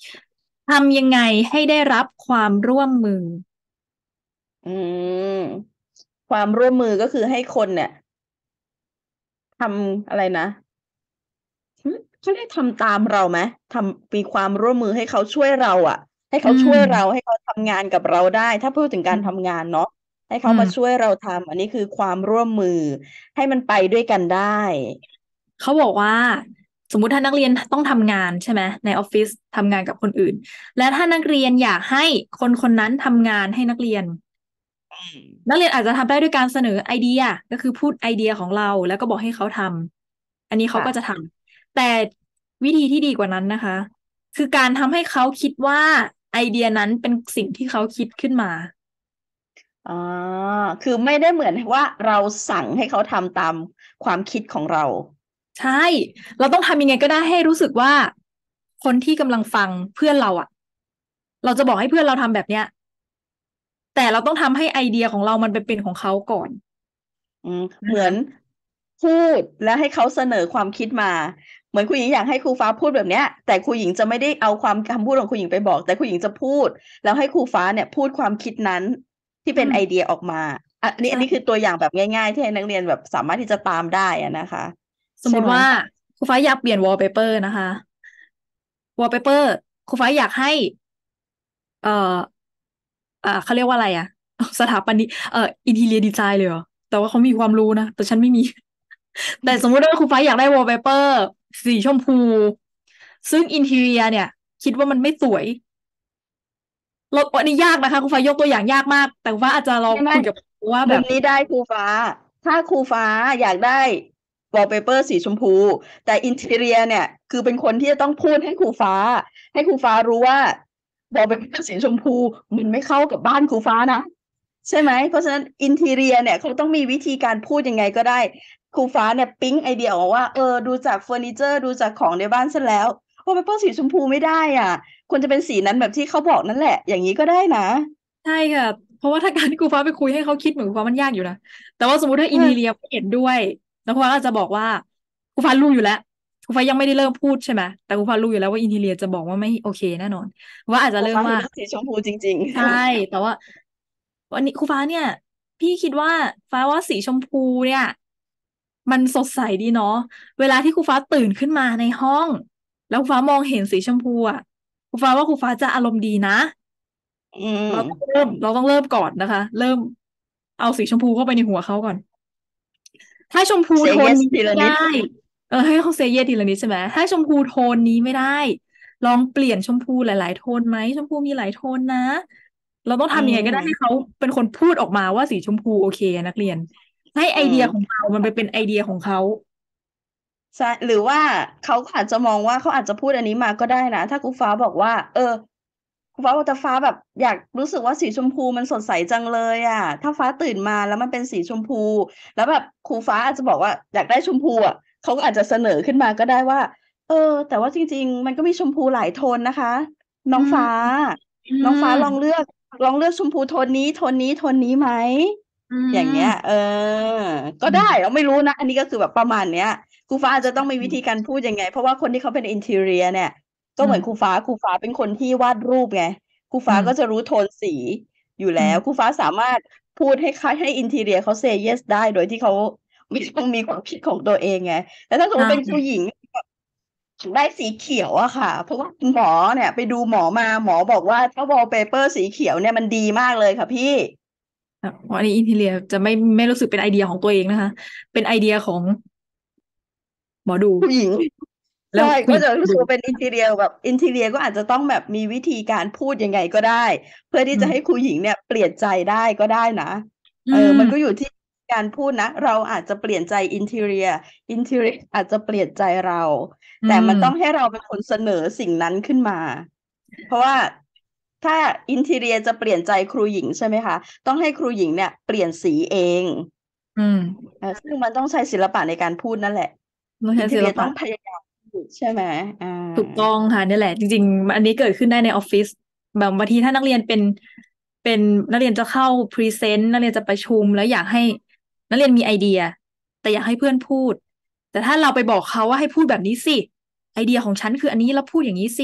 ทำยังไงให้ได้รับความร่วมมืออืมความร่วมมือก็คือให้คนเนี่ยทำอะไรนะเขาเรียกทำตามเราไหมมีความร่วมมือให้เขาช่วยเราอะให้อืเขาช่วยเรามให้เขาทำงานกับเราได้ถ้าพูดถึงอืการทำมงานเนาะให้อืเขามาช่วยมเราทำอันนี้คือความร่วมมือให้มันไปด้วยกันได้เขาบอกว่าสมมุติถ้านักเรียนต้องทำงานใช่ไหมในออฟฟิศทำงานกับคนอื่นและถ้านักเรียนอยากให้คนคนนั้นทำงานให้นักเรียนอืมนักเรียนอาจจะทำได้ด้วยการเสนอไอเดียก็คือพูดไอเดียของเราแล้วก็บอกให้เขาทำอันนี้เขาค่ะก็จะทำแต่วิธีที่ดีกว่านั้นนะคะคือการทำให้เขาคิดว่าไอเดียนั้นเป็นสิ่งที่เขาคิดขึ้นมาอ๋อคือไม่ได้เหมือนว่าเราสั่งให้เขาทำตามความคิดของเราใช่เราต้องทำยังไงก็ได้ให้รู้สึกว่าคนที่กำลังฟังเพื่อนเราอ่ะเราจะบอกให้เพื่อนเราทำแบบเนี้ยแต่เราต้องทำให้ไอเดียของเรามันไปเป็นของเขาก่อนเหมือนนะคะพูดแล้วให้เขาเสนอความคิดมาเหมือนครูหญิงอยากให้ครูฟ้าพูดแบบเนี้ยแต่ครูหญิงจะไม่ได้เอาความคำพูดของครูหญิงไปบอกแต่ครูหญิงจะพูดแล้วให้ครูฟ้าเนี่ยพูดความคิดนั้นที่เป็นไอเดีอืมยออกมาอันนี้คือใช่ตัวอย่างแบบง่ายๆที่ให้นักเรียนแบบสามารถที่จะตามได้อะนะคะใช่ไหมสมมุติว่าครูฟ้าอยากเปลี่ยนวอลเปเปอร์นะคะวอลเปเปอร์ครูฟ้าอยากให้เอ่อเขาเรียกว่าอะไรอะสถาปนิกอินทีเรียดีไซน์เลยเหรอแต่ว่าเขามีความรู้นะแต่ฉันไม่มีแต่สมมุติว่าครูฟ้าอยากได้วอลเปเปอร์สีชมพูซึ่งอินทีเรียเนี่ยคิดว่ามันไม่สวยเราอันนี้ยากนะคะครูฟ้ายกตัวอย่างยากมากแต่ว่าอาจจะลองไม่คุยกับครูว่าแบบมุมนี้ได้ครูฟ้าถ้าครูฟ้าอยากได้วอลเปเปอร์สีชมพูแต่อินทีเรียเนี่ยคือเป็นคนที่จะต้องพูดให้ครูฟ้าให้ครูฟ้ารู้ว่าวอลเปเปอร์สีชมพูมันไม่เข้ากับบ้านครูฟ้านะใช่ไหมเพราะฉะนั้นอินทีเรียเนี่ยเขาต้องมีวิธีการพูดยังไงก็ได้ครูฟ้าเนี่ยปิ๊งไอเดียออกมาว่าดูจากเฟอร์นิเจอร์ดูจากของในบ้านฉันแล้ววอลเปเปอร์สีชมพูไม่ได้อ่ะควรจะเป็นสีนั้นแบบที่เขาบอกนั่นแหละอย่างนี้ก็ได้นะใช่ค่ะเพราะว่าถ้าการที่ครูฟ้าไปคุยให้เขาคิดเหมือนครูฟ้ามันยากอยู่นะแต่ว่าสมมติถ้าอินทีเรียเออไม่เห็นด้วยแล้วครูฟ้าก็จะบอกว่าครูฟ้ารู้อยู่แล้วครูฟ้ายังไม่ได้เริ่มพูดใช่ไหมแต่ครูฟ้ารู้อยู่แล้วว่าอินทีเรียจะบอกว่าไม่โอเคแน่นอนว่าอาจจะครูฟ้าเห็เริ่มว่านเลือกสีชมพูจริงใช่แต่ว่าวันนี้ครูฟ้าเนี่ยพี่คิดว่าฟ้าว่าสีชมพูเนี่ยมันสดใสดีเนาะเวลาที่ครูฟ้าตื่นขึ้นมาในห้องแล้วครูฟ้ามองเห็นสีชมพูอ่ะครูฟ้าว่าครูฟ้าจะอารมณ์ดีนะๆเราต้องเริ่มก่อนนะคะเริ่มเอาสีชมพูเข้าไปในหัวเขาก่อนถ้าชมพูโทเซย์เยสนนี้ไม่ได้ทีละนิดให้เขาเซเยสทีละนิดใช่ไหมถ้าชมพูโทนนี้ไม่ได้ลองเปลี่ยนชมพูหลายๆโทนไหมชมพูมีหลายโทนนะเราต้องอืทำยังไงก็ได้ให้มเขาเป็นคนพูดออกมาว่าสีชมพูโอเคนักเรียนให้ไออืมเดียของเรามันไปเป็นไอเดียของเขาใช่หรือว่าเขาก็อาจจะมองว่าเขาอาจจะพูดอันนี้มาก็ได้นะถ้าครูฟ้าบอกว่าครูฟ้าบอกแต่ฟ้าแบบอยากรู้สึกว่าสีชมพูมันสดใสจังเลยอ่ะถ้าฟ้าตื่นมาแล้วมันเป็นสีชมพูแล้วแบบครูฟ้าอาจจะบอกว่าอยากได้ชมพูอ่ะเขาก็อาจจะเสนอขึ้นมาก็ได้ว่าเออแต่ว่าจริงๆมันก็มีชมพูหลายโทนนะคะน้อืองฟ้ามอืน้องฟ้าลองเลืมอกลองเลือกชมพูโทนนี้โทนนี้โทนนี้ไหมอือย่างเงี้ยมก็ได้เราไม่รู้นะอันนี้ก็คือแบบประมาณเนี้ยครูฟ้าอาจจะต้องมีวิธีการพูดยังไงเพราะว่าคนที่เขาเป็นอินทีเรียเนี่ยก็อืมเหมือนครูฟ้าเป็นคนที่วาดรูปไงครูฟ้าก็จะอืมรู้โทนสีอยู่อืแล้วครูมฟ้าสามารถพูดให้อินทีเรียเขาเซย์เยสได้โดยที่เขาไม่ต้องมีความคิดของตัวเองไงแต่ถ้าสมมติเป็นใช่ผู้หญิงได้สีเขียวอะค่ะเพราะว่าหมอเนี่ยไปดูหมอมาหมอบอกว่าถ้าวอลเปเปอร์สีเขียวเนี่ยมันดีมากเลยค่ะพี่อันนี้อินทีเรียจะไม่รู้สึกเป็นไอเดียของตัวเองนะคะเป็นไอเดียของหมอดูผู้หญิง ใช่แล้วคุยก็จะรู้ดูสึกว่าเป็นอินทีเรียแบบอินทีเรียก็อาจจะต้องแบบมีวิธีการพูดยังไงก็ได้เพื่อที่อืมจะให้ครูหญิงเนี่ยเปลี่ยนใจได้ก็ได้นะอืมันก็อยู่มที่การพูดนะเราอาจจะเปลี่ยนใจอินทีเรียอาจจะเปลี่ยนใจเราอืแต่มันต้องให้มเราเป็นคนเสนอสิ่งนั้นขึ้นมาเพราะว่าถ้าอินทีเรียจะเปลี่ยนใจครูหญิงใช่ไหมคะต้องให้ครูหญิงเนี่ยเปลี่ยนสีเองอืมซึ่งมันต้องใช้ศิลปะในการพูดนั่นแหละต้องอินทีเรียต้ใช้ศิลปะองพยายามพูดใช่ไหมอ่าถูกต้องค่ะนี่แหละจริงๆอันนี้เกิดขึ้นได้ในออฟฟิศแบบบางทีถ้านักเรียนเป็นนักเรียนจะเข้าพรีเซนต์นักเรียนจะประชุมแล้วอยากให้นักเรียนมีไอเดียแต่อยากให้เพื่อนพูดแต่ถ้าเราไปบอกเขาว่าให้พูดแบบนี้สิไอเดียของฉันคืออันนี้แล้วพูดอย่างนี้สิ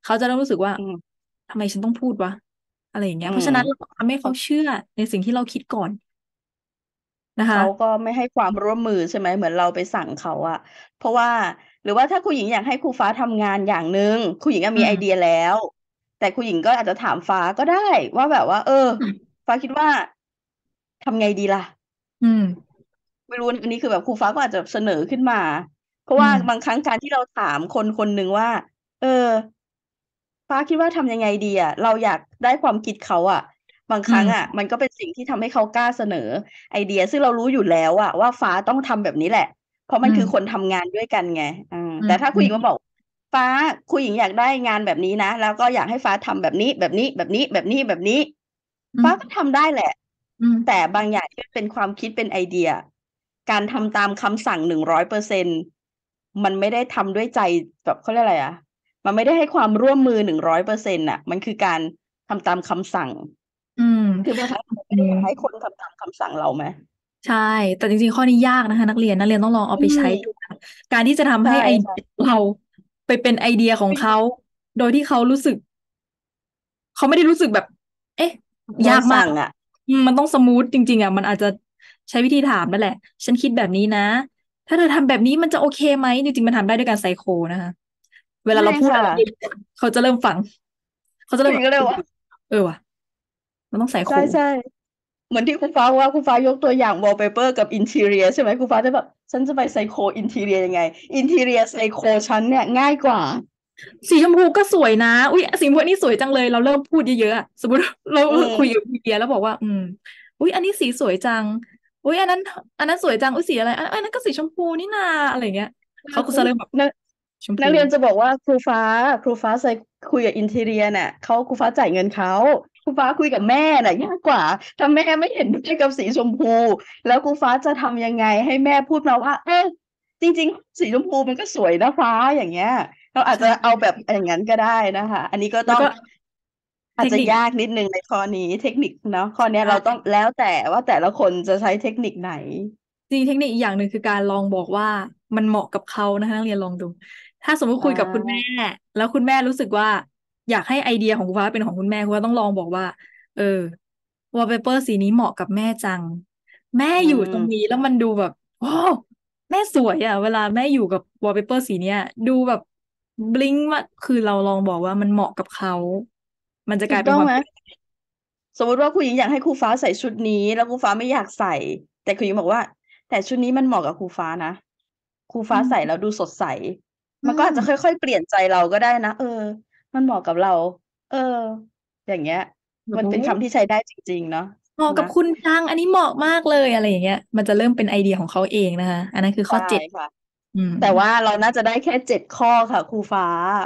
เขาจะเริ่มรู้สึกว่าอืมทำไมฉันต้องพูดวะอะไรอย่างเงี้อืยเพราะฉะนั้นเรามทำให้เขาเชื่อในสิ่งที่เราคิดก่อนนะคะเขาก็ไม่ให้ความร่วมมือใช่ไหมเหมือนเราไปสั่งเขาอะเพราะว่าหรือว่าถ้าครูหญิงอยากให้ครูฟ้าทำงานอย่างหนึ่งครูหญิงอะอืมมีไอเดียแล้วแต่ครูหญิงก็อาจจะถามฟ้าก็ได้ว่าแบบว่าฟ้าคิดว่าทำไงดีล่ะอืมไม่รู้อันนี้คือแบบครูฟ้าก็อาจจะเสนอขึ้นมาเพราะว่าอืมบางครั้งการที่เราถามคนคนหนึ่งว่าเออฟ้าคิดว่าทำยังไงดีอ่ะเราอยากได้ความคิดเขาอ่ะบางคอืรั้งอ่ะมมันก็เป็นสิ่งที่ทำให้เขากล้าเสนอไอเดียซึ่งเรารู้อยู่แล้วอ่ะว่าฟ้าต้องทำแบบนี้แหละเพราะอืมมันคือคนทำงานด้วยกันไงอืแต่ถ้าครูหญิงมามบอกฟ้าครูหญิงอยากได้งานแบบนี้นะแล้วก็อยากให้ฟ้าทำแบบนี้แบบนี้แบบนี้แบบนี้แบบนี้ฟ้าก็อืมทำได้แหละอืมแต่บางอย่างที่เป็นความคิดเป็นไอเดียการทำตามคำสั่ง100%มันไม่ได้ทำด้วยใจแบบเขาเรียกอะไรอ่ะมันไม่ได้ให้ความร่วมมือ100%อ่ะมันคือการทำตามคำสั่งอืมคือบางครั้งเราอืไม่ได้มอยากให้คนทำตามคำสั่งเราไหมใช่ แต่จริงๆข้อนี้ยากนะคะนักเรียนต้องลองเอาอืไปใช้ดูมนะการที่จะทำใช่ให้ไอเดียค่ะเราไปเป็นไอเดียของเขาโดยที่เขารู้สึกเขาไม่ได้รู้สึกแบบเอ๊ะโดนยากมากสั่งอ่ะมันต้องสมูทจริงๆอ่ะมันอาจจะใช้วิธีถามนั่นแหละฉันคิดแบบนี้นะถ้าเธอทำแบบนี้มันจะโอเคไหมจริงๆมันทำได้ด้วยการไซโคนะคะเวลาใช่เราพูดค่ะอะไรเขาจะเริ่มฟังเขาจะคุเริ่มแบบณก็เลยว่าเออว่ะมันต้องไซโคใช่ใช่ เหมือนที่ครูฟ้าว่าครูฟ้ายกตัวอย่าง wallpaper กับ interior ใช่ไหมครูฟ้าจะแบบฉันจะไปไซโค interior ยังไง interior ไซโคฉันเนี่ยง่ายกว่าสีชมพูก็สวยนะอุ๊ยสีชมพูนี่สวยจังเลยเราเริ่มพูดเยอะๆอะสมมติเราอืคุยกับมพี่เบียร์แล้วบอกว่าอุ๊ยอันนี้สีสวยจังอุ๊ยอันนั้นสวยจังอุ๊ยสีอะไรอันนั้นก็สีชมพูนี่นาอะไรเงี้ยเขาก็จะเริ่มแบบนักชมพูนักเรียนจะบอกว่าครูฟ้าใส่คุยกับ interior เนี่ยครูฟ้าจ่ายเงินเขาครูฟ้าคุยกับแม่น่ะยากกว่าถ้าแม่ไม่เห็นด้วยกับสีชมพูแล้วครูฟ้าจะทำยังไงให้แม่พูดมาว่าจริงๆสีชมพูมันก็สวยนะฟ้าอย่างเงี้ยเราอาจใช่จะเอาแบบอย่างนั้นก็ได้นะคะอันนี้ก็ต้องแล้วก็เทอาจจะคนิคยากนิดนึงในข้อนี้เทคนิคเนาะข้อเนี้ยเราต้องใช่แล้วแต่ว่าแต่ละคนจะใช้เทคนิคไหนจริงเทคนิคอีกอย่างหนึ่งคือการลองบอกว่ามันเหมาะกับเขานะคะนักเรียนลองดูถ้าสมมติอ่คุยกับคุณแม่าแล้วคุณแม่รู้สึกว่าอยากให้ไอเดียของคุณฟ้าเป็นของคุณแม่คุณฟ้าต้องลองบอกว่าเออวอลเปเปอร์สีนี้เหมาะกับแม่จังแม่อือยู่ตรงนี้มแล้วมันดูแบบโอ้แม่สวยอ่ะเวลาแม่อยู่กับวอลเปเปอร์สีเนี้ยดูแบบบลิงก์มากคือเราลองบอกว่ามันเหมาะกับเขามันจะกถูกต้องไหมลายเป็นความคิดสมมติว่าครูหญิงอยากให้ครูฟ้าใส่ชุดนี้แล้วครูฟ้าไม่อยากใส่แต่ครูหญิงบอกว่าแต่ชุดนี้มันเหมาะกับครูฟ้านะครูอืฟ้าใส่แล้มวดูสดใสอืมันก็อาจจะมค่อยๆเปลี่ยนใจเราก็ได้นะมันเหมาะกับเราเอออย่างเงี้ยมันแบบโอ้เป็นคำที่ใช้ได้จริงๆเนาะเหมาะกับนะคุณจังอันนี้เหมาะมากเลยอะไรอย่างเงี้ยมันจะเริ่มเป็นไอเดียของเขาเองนะคะอันนั้นคือข้ใช่อเจ็ดค่ะอืมแต่ว่าเราน่าจะได้แค่7 ข้อค่ะครูฟ้า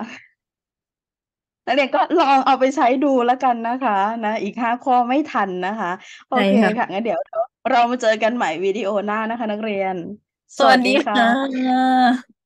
นักเรียนก็ลองเอาไปใช้ดูแล้วกันนะคะนะอีก5 ข้อไม่ทันนะคะโอใช่เคค่ะค่ะงั้นเดี๋ยวเรามาเจอกันใหม่วิดีโอหน้านะคะนักเรียนสสวัสดีวัสดีค่ค่ะะ